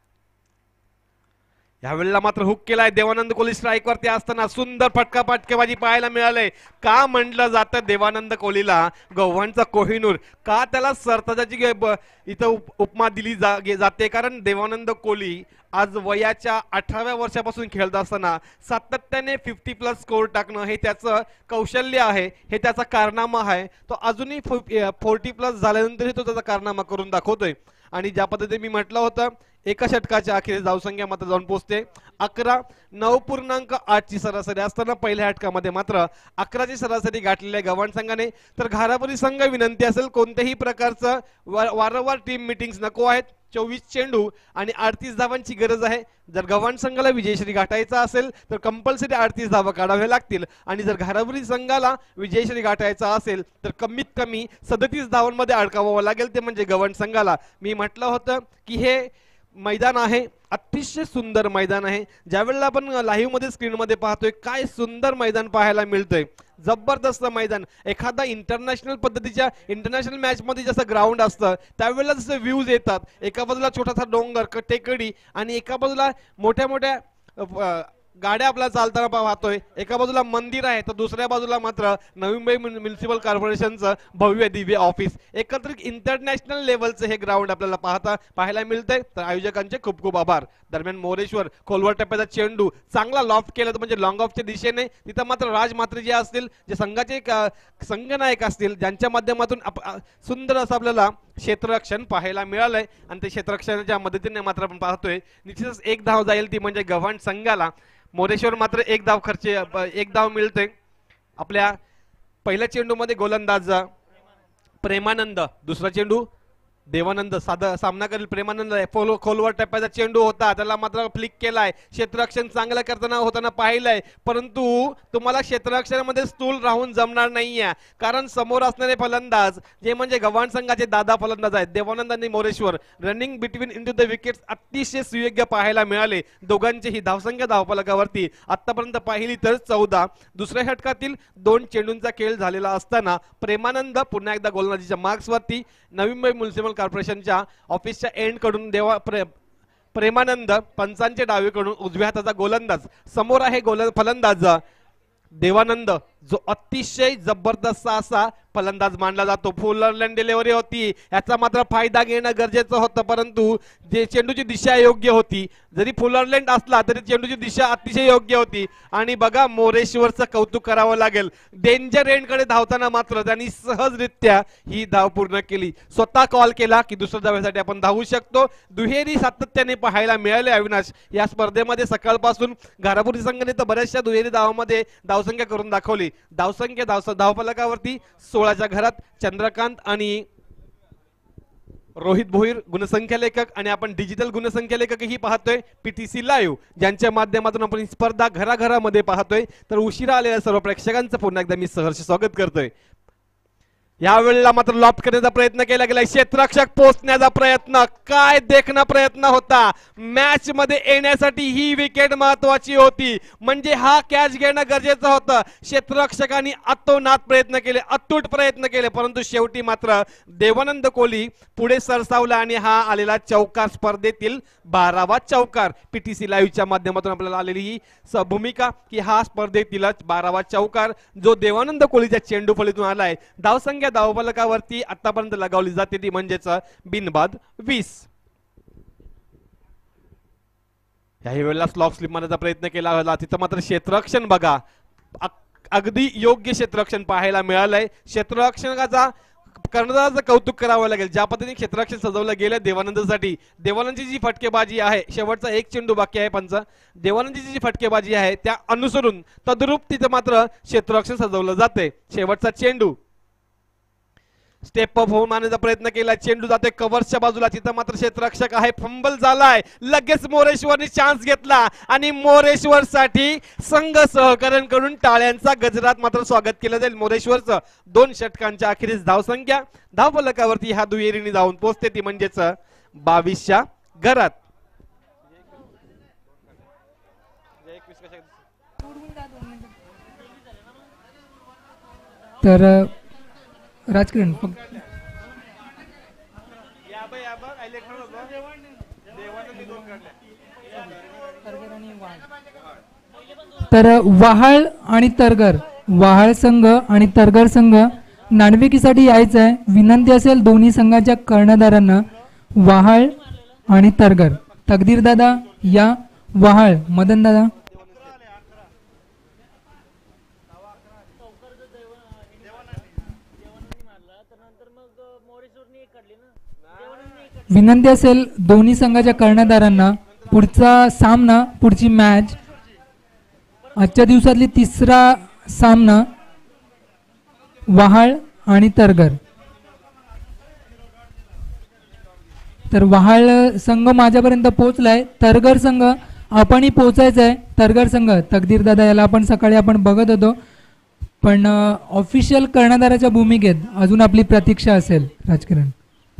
यावेळेला मात्र हुक केलाय देवानंद कोहली स्ट्राईक वरती असताना सुंदर फटका फटकेबाजी पाहायला मिळालंय. का म्हटलं जातं देवानंद कोहलीला गव्हाणचा कोहिनूर, का त्याला सरताजाची इथं उपमा दिली जा, जाते, कारण देवानंद कोहली आज वयाच्या अठराव्या वर्षापासून खेळत असताना सातत्याने फिफ्टी प्लस स्कोर टाकणं हे त्याचं कौशल्य आहे, हे त्याचा कारनामा आहे. तो अजूनही फोर्टी प्लस झाल्यानंतरही तो त्याचा कारनामा करून दाखवतोय. आणि ज्या पद्धतीने मी म्हटलं होतं एका षटकाच्या अखेरीस धावसंख्या मात्र जाऊन पोहोचते अकरा. नऊ पूर्णांक आठची सरासरी असताना पहिल्या षटकामध्ये मात्र अकराची सरासरी गाठलेल्या गव्हाण संघाने. तर घारापुरी संघ विनंती असेल कोणत्याही प्रकारचं वारंवार टीम मिटिंग्स नको आहेत. चोवीस चेंडू आणि अडतीस धावांची गरज आहे. जर गव्हाण संघाला विजयश्री गाठायचा असेल तर कंपल्सरी अडतीस धावा काढाव्या लागतील, आणि जर घारापुरी संघाला विजयश्री गाठायचा असेल तर कमीत कमी सदतीस धावांमध्ये अडकावावं लागेल, ते म्हणजे गव्हाण संघाला. मी म्हटलं होतं की हे मैदान आहे अतिशय सुंदर मैदान आहे. ज्यावेळेला आपण लाईव्ह मध्ये स्क्रीन मध्ये पाहतोय काय सुंदर मैदान पाहायला मिळतंय, जबरदस्त मैदान. एखादा इंटरनॅशनल पद्धतीच्या इंटरनॅशनल मॅच मध्ये जसं ग्राउंड असतं त्यावेळेला जसं व्ह्यूज येतात, एका बाजूला छोटासा डोंगर टेकडी आणि एका बाजूला मोठ्या मोठ्या गाड्या आपल्याला चालताना पाहतोय, एका बाजूला मंदिर आहे तर दुसऱ्या बाजूला मात्र नवी मुंबई म्युनिसिपल कॉर्पोरेशनचं भव्य दिव्य ऑफिस. एकत्रित इंटरनॅशनल लेवलचं हे ग्राउंड आपल्याला पाहता पाहायला मिळतंय. तर आयोजकांचे खूप खूप आभार. दरम्यान मोरेश्वर खोलवर टप्प्याचा चेंडू चांगला लॉफ्ट केला म्हणजे लॉंग ऑफच्या दिशेने. तिथं मात्र राज मात्र जे असतील, जे संघाचे संघनायक असतील, ज्यांच्या माध्यमातून सुंदर असं आपल्याला क्षेत्ररक्षण पाहायला मिळालंय, आणि ते क्षेत्ररक्षणाच्या मदतीने मात्र आपण पाहतोय निश्चितच एक धाव जाईल ती म्हणजे गव्हाण संघाला. मोरेश्वर मात्र एक धाव खर्चे एक धाव मिळते. आपल्या पहिल्या चेंडू मध्ये गोलंदाज प्रेमानंद, दुसरा चेंडू देवानंद साधा सामना करेल प्रेमानंद. खोलवर टप्प्याचा चेंडू होता, त्याला मात्र फ्लिक केलाय. क्षेत्ररक्षण चांगलं करताना होताना पाहिलंय, परंतु तुम्हाला क्षेत्ररक्षणामध्ये स्थूल राहून जमणार नाहीये, कारण समोर असणारे फलंदाज जे म्हणजे गव्हाण संघाचे दादा फलंदाज आहेत देवानंद आणि Moreshwar. Running between into the wickets अतिशय सुयोग्य पाहायला मिळाले. दोघांचीही धावसंख्या धावफलकावरती आतापर्यंत पाहिली तर चौदा. दुसऱ्या षटकातील दोन चेंडूंचा खेळ झालेला असताना प्रेमानंद पुन्हा एकदा गोलंदाजीच्या मार्क्सवरती. नवी मुंबई म्युनिसिपल कॉर्पोरेशनच्या ऑफिसच्या एंड कडून देवा प्रे, प्रेमानंद पंचांच्या डावीकडून उजव्या हाताचा गोलंदाज, समोर आहे गोल फलंदाज देवानंद, जो अतिशय जबरदस्त असा फलंदाज मानला जातो. फुलरलँड डिलिव्हरी होती, याचा मात्र फायदा घेणं गरजेचं होतं, परंतु जे चेंडूची दिशा योग्य होती. जरी फुलरलँड असला तरी चेंडूची दिशा अतिशय योग्य होती. आणि बघा मोरेश्वरचं कौतुक करावं लागेल, डेंजर एंडकडे धावताना मात्र त्यांनी सहजरित्या ही धाव पूर्ण केली. स्वतः कॉल केला की दुसऱ्या धावेसाठी आपण धावू शकतो. दुहेरी सातत्याने पाहायला मिळाले. अविनाश, या स्पर्धेमध्ये सकाळपासून घारापुरी संघाने तर बऱ्याचशा दुहेरी धावांमध्ये धावसंख्या करून दाखवली. धावसंख्या धाव धावफलकावरती सोळाच्या घरात चंद्रकांत आणि रोहित भोईर गुणसंख्या लेखक, आणि आपण डिजिटल गुणसंख्या लेखकही पाहतोय पीटीसी लाईव्ह, ज्यांच्या माध्यमातून आपण ही स्पर्धा घराघरामध्ये पाहतोय. तर उशिरा आलेल्या सर्व प्रेक्षकांचं पुन्हा एकदा मी सहर्ष स्वागत करतोय. यावेळेला मात्र लॉफ्ट करण्याचा प्रयत्न केला गेला, क्षेत्ररक्षक पोहोचण्याचा प्रयत्न, काय देखना प्रयत्न होता. मॅच मध्ये येण्यासाठी ही विकेट महत्वाची होती, म्हणजे हा कॅच घेणं गरजेचं होतं. क्षेत्ररक्षकांनी अतोनात प्रयत्न केले, अतूट प्रयत्न केले, परंतु शेवटी मात्र देवानंद कोहली पुढे सरसावला आणि हा आलेला चौकार स्पर्धेतील बारावा चौकार. पीटीसी लाईव्हच्या माध्यमातून आपल्याला आलेली ही भूमिका की हा स्पर्धेतीलच बारावा चौकार जो देवानंद कोहलीच्या चेंडू फळीतून आलाय. धावसंख्या धावफलकावरती आतापर्यंत लगावली जाते ती म्हणजेच बिनबाद वीस. याही वेळेला स्लॉप स्लिप मारण्याचा प्रयत्न केला होता, तिथं मात्र क्षेत्ररक्षण बघा, अगदी योग्य क्षेत्ररक्षण पाहायला मिळालंय. क्षेत्ररक्षणाचा कर्णधाराचं कौतुक करावं लागेल, ज्या पद्धतीने क्षेत्ररक्षण सजवलं गेलं देवानंदसाठी. देवानंदची जी फटकेबाजी आहे, शेवटचा एक चेंडू बाकी आहे पंच, देवानंदची जी फटकेबाजी आहे त्या अनुसरून तद्रूप तिथं मात्र क्षेत्ररक्षण सजवलं जाते. शेवटचा चेंडू स्टेप अप होऊन मारण्याचा प्रयत्न केला, चेंडू जातोय कव्हर्सच्या बाजूला, तिथं मात्र क्षेत्ररक्षक आहे, फंबल झालाय. लगेच मोरेश्वरने चान्स घेतला आणि मोरेश्वर साठी संघ सहकार्यांकडून टाळ्यांचा गजरात मात्र स्वागत केलं जाईल. मोरेश्वरचं दोन षटकांच्या अखेरीस धावसंख्या धावफलकावरती ह्या दुहेरीने जाऊन पोहोचते ती म्हणजेच बावीसच्या घरात. तर राजकिरण तर वहाळ आणि तरगर, वहाळ संघ आणि तरगर संघ नाणेफेकीसाठी यायचं आहे. विनंती असेल दोन्ही संघाच्या कर्णधारांना, वहाळ आणि तरगर. तकदीर दादा या, वहाळ मदन दादा. विनंती असेल दोन्ही संघाच्या कर्णधारांना, पुढचा सामना, पुढची मॅच, आजच्या दिवसातली तिसरा सामना वहाळ आणि तरगर. तर वहाळ संघ माझ्यापर्यंत पोहोचलाय, तरगर संघ आपणही पोहोचायचं आहे. तरगर संघ तकदीर दादा याला आपण सकाळी आपण बघत होतो, पण ऑफिशियल कर्णधाराच्या भूमिकेत अजून आपली प्रतीक्षा असेल. राजकिरण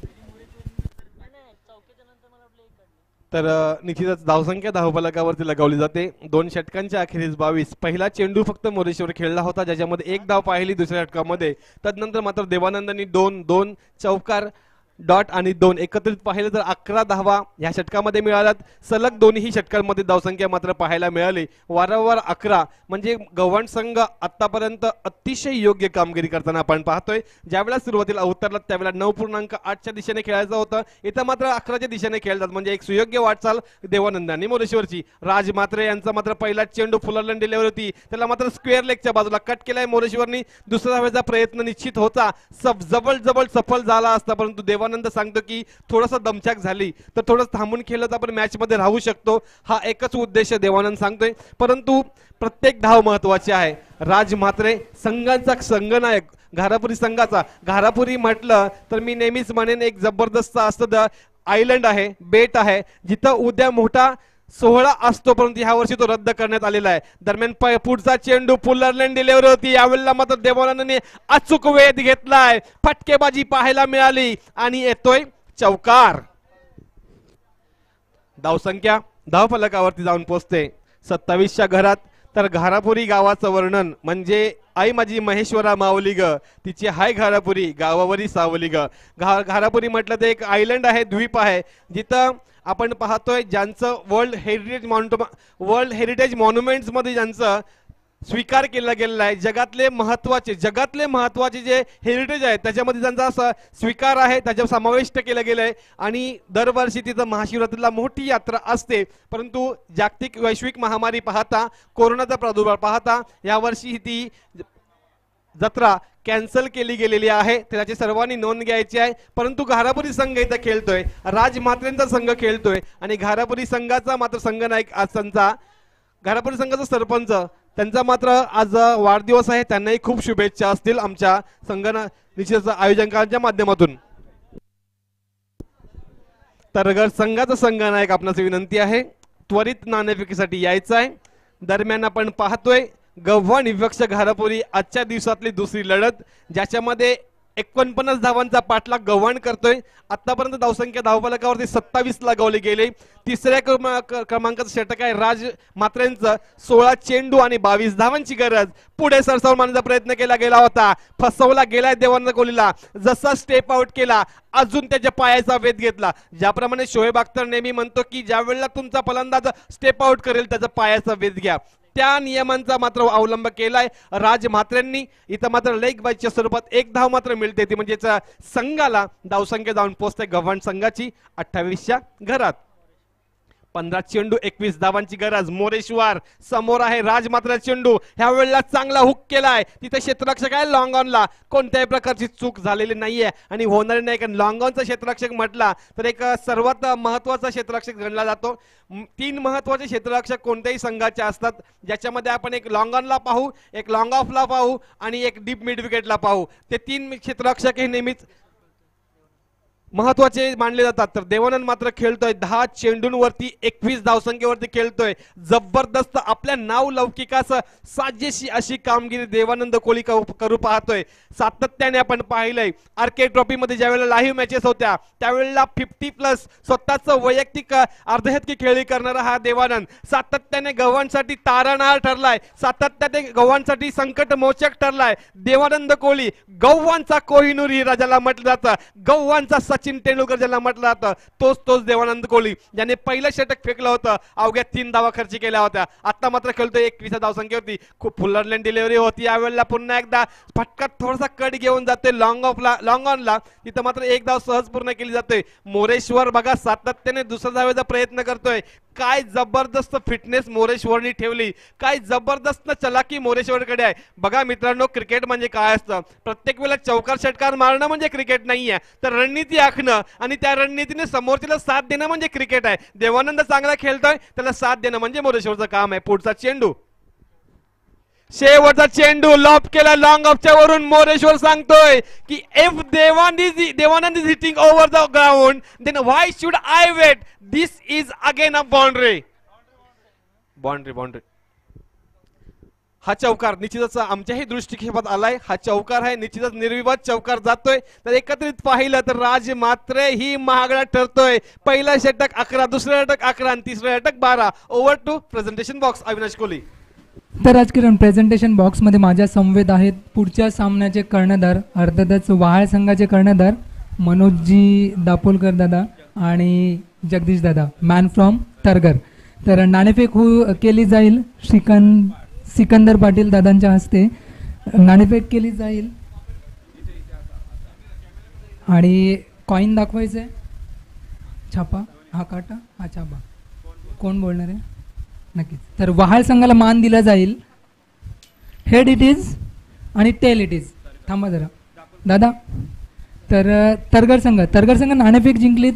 तर निश्चितच धावसंख्या धावफलकावरती लगावली जाते. दोन षटकांच्या अखेरीस बावीस. पहिला चेंडू फक्त मोरेश्वर खेळला होता, ज्याच्यामध्ये एक धाव पाहिली दुसऱ्या षटकामध्ये. तदनंतर मात्र देवानंदांनी दोन दोन चौकार डॉट आणि दोन एकत्रित पाहिलं तर अकरा धावा या षटकामध्ये मिळाल्यात. सलग दोन्ही षटकांमध्ये धावसंख्या मात्र पाहायला मिळाली, वारंवार अकरा. म्हणजे गव्हाण संघ आतापर्यंत अतिशय योग्य कामगिरी करताना आपण पाहतोय. ज्यावेळेला सुरुवातीला उतरला त्यावेळेला नऊ पूर्णांक आठच्या दिशेने खेळायचं होतं, इथं मात्र अकराच्या दिशेने खेळतात, म्हणजे एक सुयोग्य वाटचाल देवानंद आणि मोरेश्वरची. राज मात्रे यांचा मात्र पहिला चेंडू फुलरलँड डिलिव्हरी होती, त्याला मात्र स्क्वेअर लेगच्या बाजूला कट केलाय मोरेश्वरनी. दुसऱ्या धावेचा प्रयत्न निश्चित होता, सब जवळ जवळ सफल झाला असता, परंतु देवानंद सांगतो की थोडासा दमछाक झाली तर थोडं थांबून खेळलं तर आपण मॅच मध्ये राहू शकतो, हा एकच उद्देश देवानंद सांगतोय. परंतु प्रत्येक धाव महत्वाची आहे. राज म्हात्रे संघाचा संघनायक, घारापुरी संघाचा. घारापुरी म्हटलं तर मी नेहमीच म्हणेन एक जबरदस्त असतं आयलंड आहे, बेट आहे, जिथं उद्या मोठा सोहळा असतो, परंतु ह्या वर्षी तो रद्द करण्यात आलेला आहे. दरम्यान पुढचा चेंडू फुलरलँड डिलिव्हरी होती, यावेळेला मात्र देवानंदने अचूक वेध घेतलाय, फटकेबाजी पाहायला मिळाली आणि येतोय चौकार. धावसंख्या धावफलकावरती जाऊन पोहोचते सत्तावीसच्या घरात. तर घारापुरी गावाचं वर्णन म्हणजे आई माझी महेश्वरा माऊली ग, तिची हाय घारापुरी गावावरी सावली ग. घा घारापुरी म्हटलं तर एक आयलंड आहे, द्वीप आहे, जिथं आपण पाहतोय ज्यांचं वर्ल्ड हेरिटेज मॉन्टो वर्ल्ड हेरिटेज मॉन्युमेंट्स मध्ये ज्यांचं स्वीकार केला गेलेला आहे. जगातले महत्वाचे जगातले महत्वाचे जे हेरिटेज आहे त्याच्यामध्ये त्यांचा स्वीकार आहे, त्याच्या समाविष्ट केलं गेलं आहे. आणि दरवर्षी तिथं महाशिवरात्रीला मोठी यात्रा असते, परंतु जागतिक वैश्विक महामारी पाहता, कोरोनाचा प्रादुर्भाव पाहता यावर्षी ती जत्रा कॅन्सल केली गेलेली आहे. त्याची सर्वांनी नोंद घ्यायची आहे. परंतु घारापुरी संघ इथं खेळतोय, राजमात्रेंचा संघ खेळतोय आणि घारापुरी संघाचा मात्र संघनायक आज त्यांचा घारापुरी संघाचा सरपंच त्यांचा मात्र आज वाढदिवस आहे. त्यांनाही खूप शुभेच्छा असतील आमच्या संघना निश्चित आयोजकांच्या माध्यमातून. तरगर संघाचा संघनायक आपणास विनंती आहे त्वरित नाणेफेकीसाठी यायचं आहे. दरम्यान आपण पाहतोय गव्हाण विपक्ष घारापुरी आजच्या दिवसातली दुसरी लढत, ज्याच्यामध्ये एकोणपन्नास धावांचा पाठलाग गव्हाण करतोय. आतापर्यंत धावसंख्या धावफलकावरती सत्तावीस लगावली गेली. तिसऱ्या क्रमांकाचं षटक आहे राज मात्रेंचं, सोळा चेंडू आणि बावीस धावांची गरज. पुढे सरसावून मारण्याचा प्रयत्न केला गेला होता, फसवला गेलाय देवानंद कोहलीला. जसा स्टेप आउट केला अजून त्याच्या पायाचा वेध घेतला. ज्याप्रमाणे शोएब अख्तर नेहमी म्हणतो की ज्या वेळेला तुमचा फलंदाज स्टेप आउट करेल त्याचा पायाचा वेध घ्या, त्या नियमांचा मात्र अवलंब केलाय राज म्हात्रेंनी. इथं मात्र लेग बायच्या स्वरूपात एक धाव मात्र मिळते, ती म्हणजे संघाला धावसंख्या जाऊन पोहोचते गव्हाण संघाची अठ्ठावीसच्या घरात. पंधरा चेंडू एकवीस धावांची गरज. मोरेश्वर समोर आहे, राज मात्र चेंडू ह्या वेळेला चांगला हुक केलाय. तिथे क्षेत्ररक्षक आहे लॉंग ऑनला, कोणत्याही प्रकारची चूक झालेली नाहीये आणि होणार नाही. कारण लॉंग ऑनचा क्षेत्ररक्षक म्हटला तर एक सर्वात महत्वाचा क्षेत्ररक्षक गणला जातो. तीन महत्वाचे क्षेत्ररक्षक कोणत्याही संघाचे असतात, ज्याच्यामध्ये आपण एक लॉंग ऑनला पाहू, एक लॉंग ऑफला पाहू आणि एक डीप मिड विकेटला पाहू. ते तीन क्षेत्ररक्षक हे नेहमीच महत्वाचे मानले जातात. तर देवानंद मात्र खेळतोय दहा चेंडूंवरती एकवीस धावसंख्येवरती खेळतोय. जबरदस्त आपल्या नाव लौकिकास साजेशी अशी कामगिरी देवानंद कोहली करू पाहतोय. सातत्याने आपण पाहिलंय आरके ट्रॉफी मध्ये ज्यावेळेला लाईव्ह मॅचेस होत्या त्यावेळेला फिफ्टी प्लस स्वतःच वैयक्तिक अर्धशतकी खेळी करणारा हा देवानंद सातत्याने गव्हाणसाठी तारणहार ठरलाय, सातत्याने गव्हाणसाठी संकट मोचक ठरलाय. देवानंद कोहली गव्हाणचा कोहिनूर ही राजाला म्हटलं जातं, गव्हाणचा सचिन तेंडुलकर ज्याला म्हटलं जातं तोच तोच देवानंद कोहली ज्याने पहिलं षटक फेकलं होतं, अवघ्या तीन धावा खर्च केल्या होत्या. आता मात्र खेळतोय एकवीस धावसंख्येवरती. खूप फुलरलँड डिलिव्हरी होती यावेळेला. पुन्हा एकदा फटका थोडासा कट घेऊन जातोय लॉंग ऑफला लॉंग ऑनला, तिथं मात्र एक धाव सहज पूर्ण केली जाते. मोरेश्वर बघा सातत्याने दुसऱ्या धावेचा प्रयत्न करतोय. काय जबरदस्त फिटनेस मोरेश्वरनी ठेवली, काय जबरदस्त चलाकी मोरेश्वरकडे आहे. बघा मित्रांनो, क्रिकेट म्हणजे काय असतं, प्रत्येक वेळेला चौकार षटकार मारणं म्हणजे क्रिकेट नाहीये, तर रणनीती आखणं आणि त्या रणनीतीने समोरच्याला साथ देणं म्हणजे क्रिकेट आहे. देवानंद चांगला खेळतोय, त्याला साथ देणं म्हणजे मोरेश्वरचं काम आहे. पुढचा चेंडू, शेवटचा चेंडू लॉब केला लॉंग ऑफच्या वरून. मोरेश्वर सांगतोय की if Devanand is Devanand is hitting over the ground then why should I wait, this is again a boundary. Boundary boundary हा चौकार निश्चितच आमच्याही दृष्टिक्षेपात आलाय. हा चौकार आहे, निश्चितच निर्विवाद चौकार जातोय. तर एकत्रित पाहिलं तर राज मात्र ही महागडा ठरतोय. पहिला षटक अकरा, दुसरा षटक अकरा आणि तिसरा षटक बारा. Over to presentation box Avinash Kohli. तर राजकिरण प्रेझेंटेशन बॉक्समध्ये माझ्या समवेत आहेत पुढच्या सामन्याचे कर्णधार, अर्थातच वहाळ संघाचे कर्णधार मनोजजी दापोलकर दादा आणि जगदीश दादा, मॅन फ्रॉम तरगर. तर नाणेफेक हो केली जाईल श्रीकांत सिकंदर पाटील दादांच्या हस्ते. नाणेफेक केली जाईल आणि कॉईन दाखवायचं आहे. छापा हा काटा हा छापा, कोण बोलणार आहे नक्कीच. तर वहाळ संघाला मान दिला जाईल. हेड इट इज आणि टेल इट इज. थांबा जरा दादा. तर तरगर संघ तरगर संघ नाणेफेक जिंकलीत.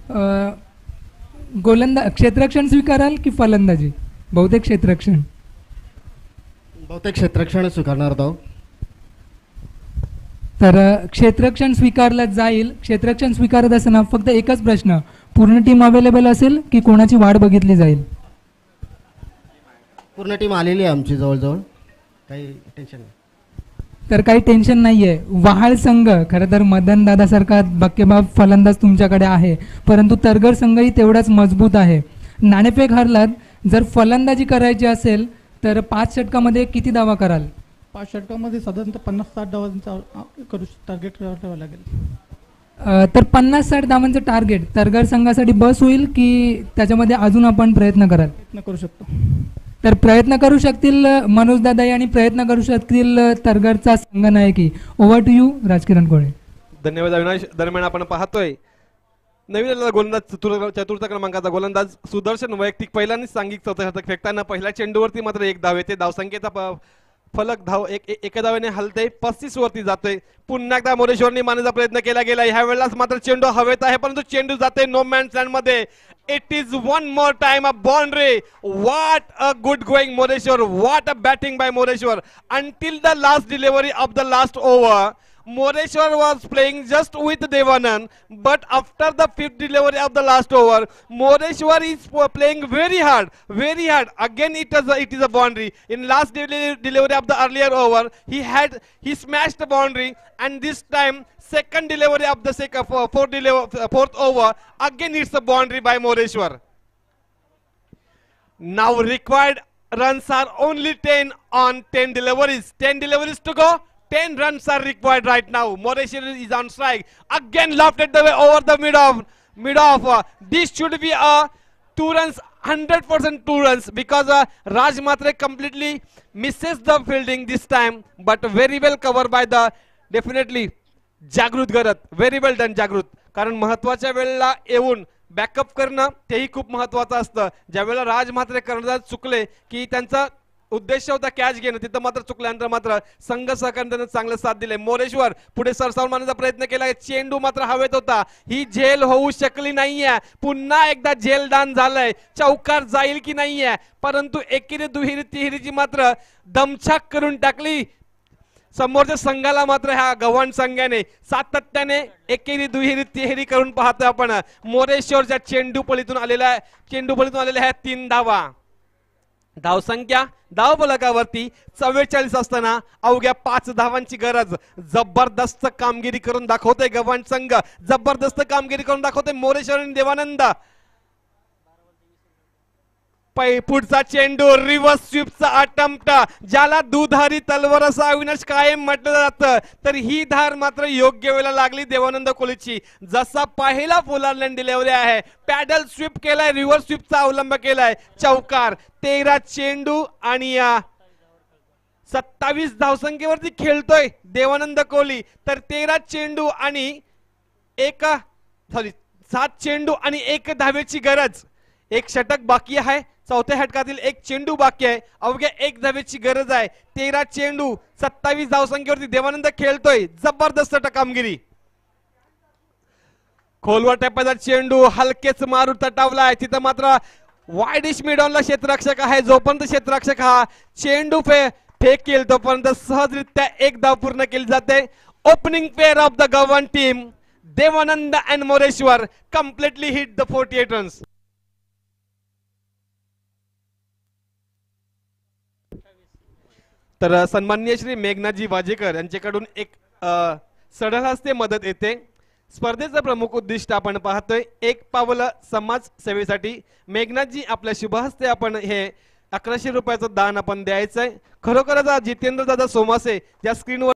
गोलंदा क्षेत्ररक्षण स्वीकाराल की फलंदाजी? बहुतेक क्षेत्ररक्षण बहुतेक क्षेत्ररक्षण स्वीकारणार आहोत. तर क्षेत्ररक्षण स्वीकारलं जाईल. क्षेत्ररक्षण स्वीकारत असताना फक्त एकच प्रश्न, पूर्ण टीम अवेलेबल असेल की कोणाची वाट बघितली जाईल? पूर्ण टीम आलेली आहे आमची जवळजवळ, काही टेन्शन नाही. तर काही टेन्शन नाहीये. वहाळ संघ खरं तर मदन दादासारखा बक्केबाब फलंदाज तुमच्याकडे आहे, परंतु तरगर संघही तेवढाच मजबूत आहे. नाणेफेक हरलात, जर फलंदाजी करायची असेल तर पाच षटकामध्ये किती धावा कराल? पाच षटकामध्ये साधारणतः पन्नास साठ धावांचा अ, करू टार्गेट ठेवावं लागेल. अ, तर पन्नास साठ धावांचं टार्गेट तरगर संघासाठी बस होईल की त्याच्यामध्ये अजून आपण प्रयत्न कराल? प्रयत्न करू शकतो. तर प्रयत्न करू शकतील मनोज दादा आणि प्रयत्न करू शकतील तरगरचा संघ नायकी. Over to you Rajkiran Kole. धन्यवाद अविनाश. दरम्यान आपण पाहतोय नवीन आलेला गोलंदाज चतुर्थ चतुर्थ क्रमांकाचा गोलंदाज सुदर्शन वैयक्तिक पहिल्यांदाच सांघिक चौथं शतक फेकताना पहिल्या चेंडूवरती मात्र एक धाव येते. धावसंख्येचा प- फलक धाव एक एक- एका धावेने हलते पस्तीस वरती जातोय. पुन्हा एकदा मोरेश्वरनी मारण्याचा प्रयत्न केला गेला. ह्या वेळेलाच मात्र चेंडू हवेत आहे परंतु चेंडू जाते नो मॅन्स लँड मध्ये. It is one more time a boundary. What a good going Moreshwar. What a batting by Moreshwar. Until the last delivery of the last over Moreshwar was playing just with Devanand, but after the fifth delivery of the last over, Moreshwar is playing very hard, very hard. Again, it is a, it is a boundary. In last deli- delivery of the earlier over, he had he smashed the boundary, and this time second delivery of the second fourth deliver, fourth over, again it's a boundary by Moreshwar. Now required runs are only ten on ten deliveries. ten deliveries to go. ten runs are required right now. Moreshwar is on strike. Again lofted the way over the mid off. Mid off. Uh, this should be a two runs, one hundred percent two runs because uh, Raj Matre completely misses the fielding this time. But very well covered by the definitely Jagrut Garat. Very well done Jagrut. कारण महत्वाच्या वेळेला येऊन backup करणं तेही खूप महत्वाचं असतं. ज्या वेळेला राज मात्र कर्णधार चुकले की त्यांचा उद्देश होता कॅच घेणं तिथं मात्र चुकल्यानंतर मात्र संघ सहकार्याने चांगलं साथ दिले. मोरेश्वर पुढे सरसावून मारण्याचा प्रयत्न केला. चेंडू मात्र हवेत होता. ही झेल होऊ शकली नाहीये. पुन्हा एकदा झेलदान झालंय. चौकार जाईल की नाहीये परंतु एकेरी दुहेरी तिहेरीची मात्र दमछाक करून टाकली समोरच्या संघाला. मात्र ह्या गव्हाण संघाने सातत्याने एकेरी दुहेरी तिहेरी करून पाहतोय आपण. मोरेश्वरच्या चेंडू पळीतून आलेल्या चेंडू पळीतून आलेल्या ह्या तीन धावा. धावसंख्या धाव फलकावरती चव्वेचाळीस असताना अवघ्या पाच धावांची गरज. जबरदस्त कामगिरी करून दाखवतोय गव्हाण संघ. जबरदस्त कामगिरी करून दाखवतोय मोरेश्वर आणि देवानंद. पुढचा चेंडू रिव्हर्स स्वीपचा अटेम्प्ट ज्याला दुधारी तलवार असं अविनाश कायम म्हटलं जातं तर ही धार मात्र योग्य वेळेला लागली देवानंद कोहलीची. जसा पहिला फुलारलँड डिलिव्हरी आहे पॅडल स्वीप केलाय रिव्हर्स स्वीपचा अवलंब केलाय. चौकार. तेरा चेंडू आणि सत्तावीस धावसंख्येवरती खेळतोय देवानंद कोहली. तर तेरा चेंडू आणि एक सॉरी सात चेंडू आणि एक धावेची गरज. एक षटक बाकी आहे. चौथ्या षटकातील एक चेंडू बाकी आहे. अवघ्या एक धावेची गरज आहे. तेरा चेंडू सत्तावीस धावसंख्येवरती देवानंद खेळतोय. जबरदस्त कामगिरी. खोलवर टप्प्याचा चेंडू हलकेच मारू तटावलाय. तिथं मात्र वाईडिश मिडॉनला क्षेत्ररक्षक आहे. जोपर्यंत क्षेत्ररक्षक हा चेंडू फे फेकेल तोपर्यंत सहजरित्या एक धाव पूर्ण केली जाते. Opening pair of the Gavhan team Devanand and Moreshwar completely hit the forty eight runs. तर सन्माननीय श्री मेघनाथजी वाजेकर यांच्याकडून एक सढळ हस्ते मदत येते. स्पर्धेचं प्रमुख उद्दिष्ट आपण पाहतोय एक पावल समाज सेवेसाठी. मेघनाथजी आपल्या शुभ हस्ते आपण हे अकराशे रुपयाचं दान आपण द्यायचंय. खरोखरच जितेंद्र दादा सोमासे ज्या स्क्रीनवर